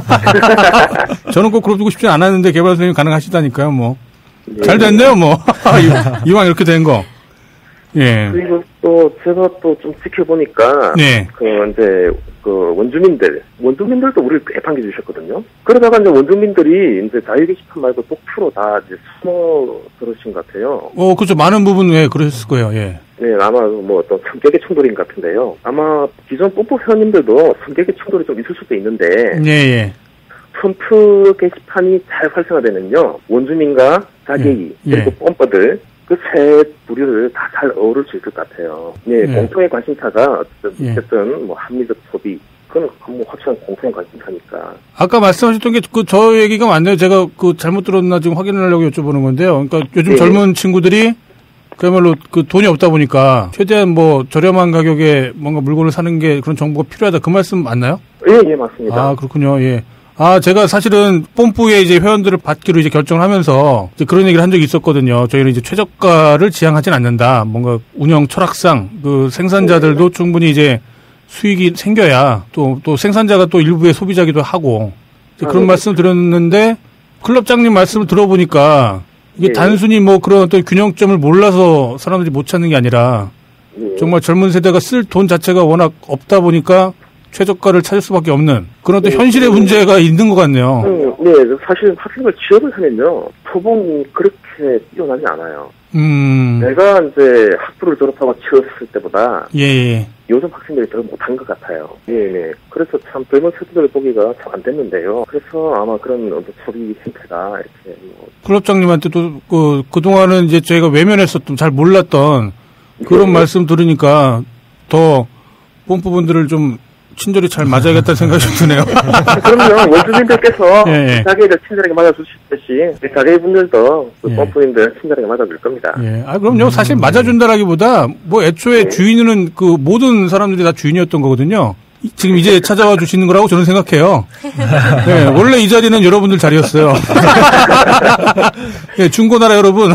저는 꼭 그러고 싶지 않았는데 개발자님 가능하시다니까요, 뭐. 네. 잘 됐네요, 뭐. 이왕 이렇게 된 거. 예. 그리고 또 제가 또 좀 지켜보니까 네. 그 이제 그 원주민들 원주민들도 우리를 꽤 반겨주셨거든요. 그러다가 이제 원주민들이 이제 자유 게시판 말고 독프로 다 이제 숨어 들으신 것 같아요. 어, 그렇죠. 많은 부분 예, 그러셨을 거예요. 예. 네, 아마 뭐 어떤 성격의 충돌인 것 같은데요. 아마 기존 뽀뽀 회원님들도 성격의 충돌이 좀 있을 수도 있는데. 예, 예. 펌프 게시판이 잘 활성화되면요, 원주민과 자개이 예. 그리고 예. 펌퍼들 그 세 부류를 다 잘 어우를 수 있을 것 같아요. 예, 예. 공통의 관심사가 어쨌든, 예. 어쨌든 뭐 합리적 소비, 그건 뭐 확실한 공통의 관심사니까. 아까 말씀하셨던 게 그 저 얘기가 맞네요. 제가 그 잘못 들었나 지금 확인하려고 여쭤보는 건데요. 그러니까 요즘 예. 젊은 친구들이 그야말로 그 돈이 없다 보니까 최대한 뭐 저렴한 가격에 뭔가 물건을 사는 게 그런 정보가 필요하다. 그 말씀 맞나요? 예, 예, 맞습니다. 아, 그렇군요. 예. 아, 제가 사실은 뽐뿌에 이제 회원들을 받기로 이제 결정을 하면서 이제 그런 얘기를 한 적이 있었거든요. 저희는 이제 최저가를 지향하진 않는다. 뭔가 운영 철학상 그 생산자들도 네. 충분히 이제 수익이 생겨야 또, 또 생산자가 또 일부의 소비자기도 하고 이제 그런 아, 네. 말씀 드렸는데 클럽장님 말씀을 들어보니까 이게 네. 단순히 뭐 그런 어떤 균형점을 몰라서 사람들이 못 찾는 게 아니라 네. 정말 젊은 세대가 쓸 돈 자체가 워낙 없다 보니까 최저가를 찾을 수밖에 없는 그런 또 네, 현실의 네, 문제가 있는 것 같네요. 음, 네, 사실 학생들 취업을 하면요, 초봉이 그렇게 뛰어나지 않아요. 음. 내가 이제 학부를 졸업하고 취업했을 때보다 예, 예. 요즘 학생들이 더 못한 것 같아요. 예, 네. 그래서 참 젊은 세대들 보기가 참 안 됐는데요. 그래서 아마 그런 소비 행태가 이렇게 뭐. 클럽장님한테도 그 그동안은 이제 저희가 외면했었던 잘 몰랐던 그런 네. 말씀 들으니까 더 뽐뿌분들을 좀 친절히 잘 맞아야겠다는 생각이 좀 드네요. 그럼요. 원주민들께서 예, 예. 자기들 친절하게 맞아주시듯이 자기분들도 그 펌프님들 예. 친절하게 맞아줄 겁니다. 예. 아, 그럼요. 사실 맞아준다라기보다 뭐 애초에 네. 주인은 그 모든 사람들이 다 주인이었던 거거든요. 지금 이제 찾아와 주시는 거라고 저는 생각해요. 네, 원래 이 자리는 여러분들 자리였어요. 예, 중고나라 여러분.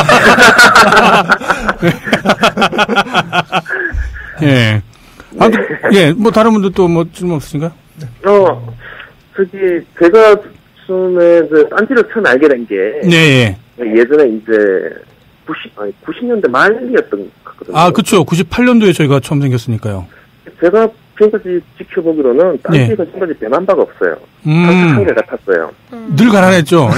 예. 아무튼, 예, 뭐, 다른 분들 또 뭐, 질문 없으신가요? 어, 저기, 제가 처음에, 그, 딴지를 처음 알게 된 게. 네, 예. 예전에 이제, 구십, 아니, 구십 년대 말이었던 것 같거든요. 아, 그쵸. 구십팔 년도에 저희가 처음 생겼으니까요. 제가 지금까지 지켜보기로는 딴지가 예. 지금까지 변한 바가 없어요. 음. 항상 한결 같았어요. 음. 늘 가난했죠.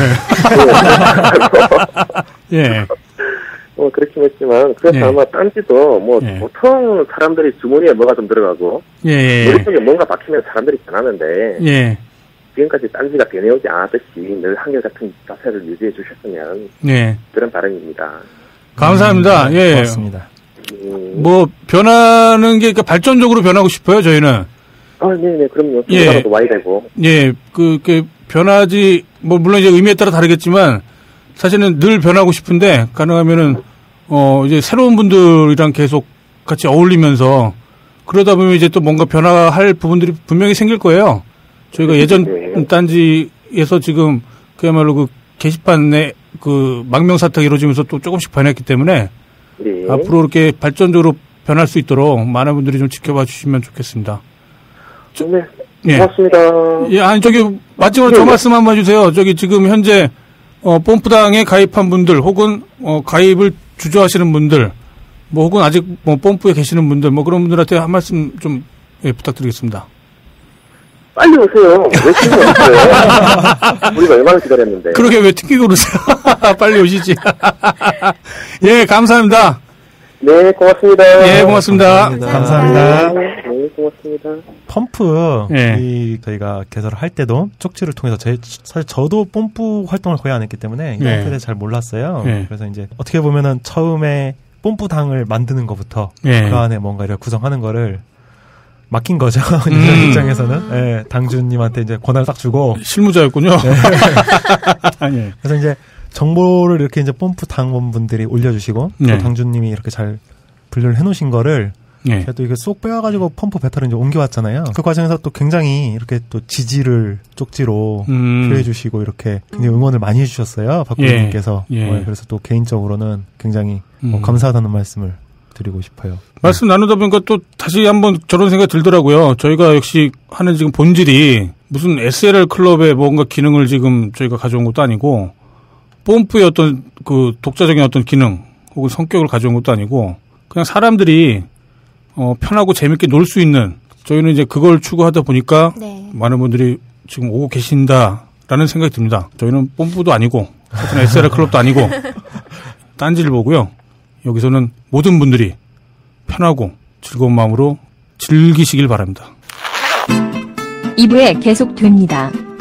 예. 예. 뭐 그렇긴 했지만 그래서 예. 아마 딴지도 뭐 예. 보통 사람들이 주머니에 뭐가 좀 들어가고 예. 머릿속에 뭔가 박히면 사람들이 변하는데 예. 지금까지 딴지가 변해오지 않았듯이 늘 한결같은 자세를 유지해 주셨으면 예. 그런 바람입니다. 감사합니다. 음, 예. 고맙습니다. 음. 뭐 변하는 게 그러니까 발전적으로 변하고 싶어요. 저희는. 아, 네네. 그럼요. 변화도 와야 되고. 예. 그, 그 변하지 뭐 물론 이제 의미에 따라 다르겠지만. 사실은 늘 변하고 싶은데 가능하면은 어 이제 새로운 분들이랑 계속 같이 어울리면서 그러다 보면 이제 또 뭔가 변화할 부분들이 분명히 생길 거예요. 저희가 예전 딴지에서 지금 그야말로 그 게시판에 그 망명 사태가 이루어지면서 또 조금씩 변했기 때문에 네. 앞으로 이렇게 발전적으로 변할 수 있도록 많은 분들이 좀 지켜봐 주시면 좋겠습니다. 저, 네. 고맙습니다. 예, 아니 저기 마지막으로 네. 저 말씀 한번 해주세요. 저기 지금 현재 어, 뽐뿌당에 가입한 분들, 혹은, 어, 가입을 주저하시는 분들, 뭐, 혹은 아직, 뭐, 뽐뿌에 계시는 분들, 뭐, 그런 분들한테 한 말씀 좀, 예, 부탁드리겠습니다. 빨리 오세요. 왜 튕기고 오세요? 우리가 얼마나 기다렸는데. 그러게 왜 튕기고 그러세요? 빨리 오시지. 예, 감사합니다. 네, 고맙습니다. 예, 고맙습니다. 감사합니다. 감사합니다. 네, 고맙습니다. 펌프, 예. 이, 저희가 개설을 할 때도 쪽지를 통해서, 제, 사실 저도 뽐뿌 활동을 거의 안 했기 때문에, 이 형태를 예. 잘 몰랐어요. 예. 그래서 이제, 어떻게 보면은 처음에 뽐뿌당을 만드는 것부터, 예. 그 안에 뭔가 이렇게 구성하는 거를 맡긴 거죠. 음. 이런 입장에서는. 예, 당주님한테 이제 권한을 딱 주고. 실무자였군요. 네. 아니. 그래서 이제, 정보를 이렇게 이제 뽐뿌 당원분들이 올려주시고, 네. 또 당주님이 이렇게 잘 분류를 해놓으신 거를 예. 그래도 이게 쏙 빼와가지고 펌프 배터를 이제 옮겨왔잖아요. 그 과정에서 또 굉장히 이렇게 또 지지를 쪽지로 음. 표해주시고 이렇게 굉장히 응원을 많이 해주셨어요. 박구님께서. 예. 예. 그래서 또 개인적으로는 굉장히 음. 어, 감사하다는 말씀을 드리고 싶어요. 말씀 네. 나누다 보니까 또 다시 한번 저런 생각이 들더라고요. 저희가 역시 하는 지금 본질이 무슨 에스엘알 클럽의 뭔가 기능을 지금 저희가 가져온 것도 아니고 뽐뿌의 어떤 그 독자적인 어떤 기능 혹은 성격을 가져온 것도 아니고 그냥 사람들이 어, 편하고 재밌게 놀 수 있는 저희는 이제 그걸 추구하다 보니까 네. 많은 분들이 지금 오고 계신다라는 생각이 듭니다. 저희는 뽐뿌도 아니고 같은 에스엘알 클럽도 아니고 딴지를 보고요. 여기서는 모든 분들이 편하고 즐거운 마음으로 즐기시길 바랍니다. 이 부에 계속됩니다.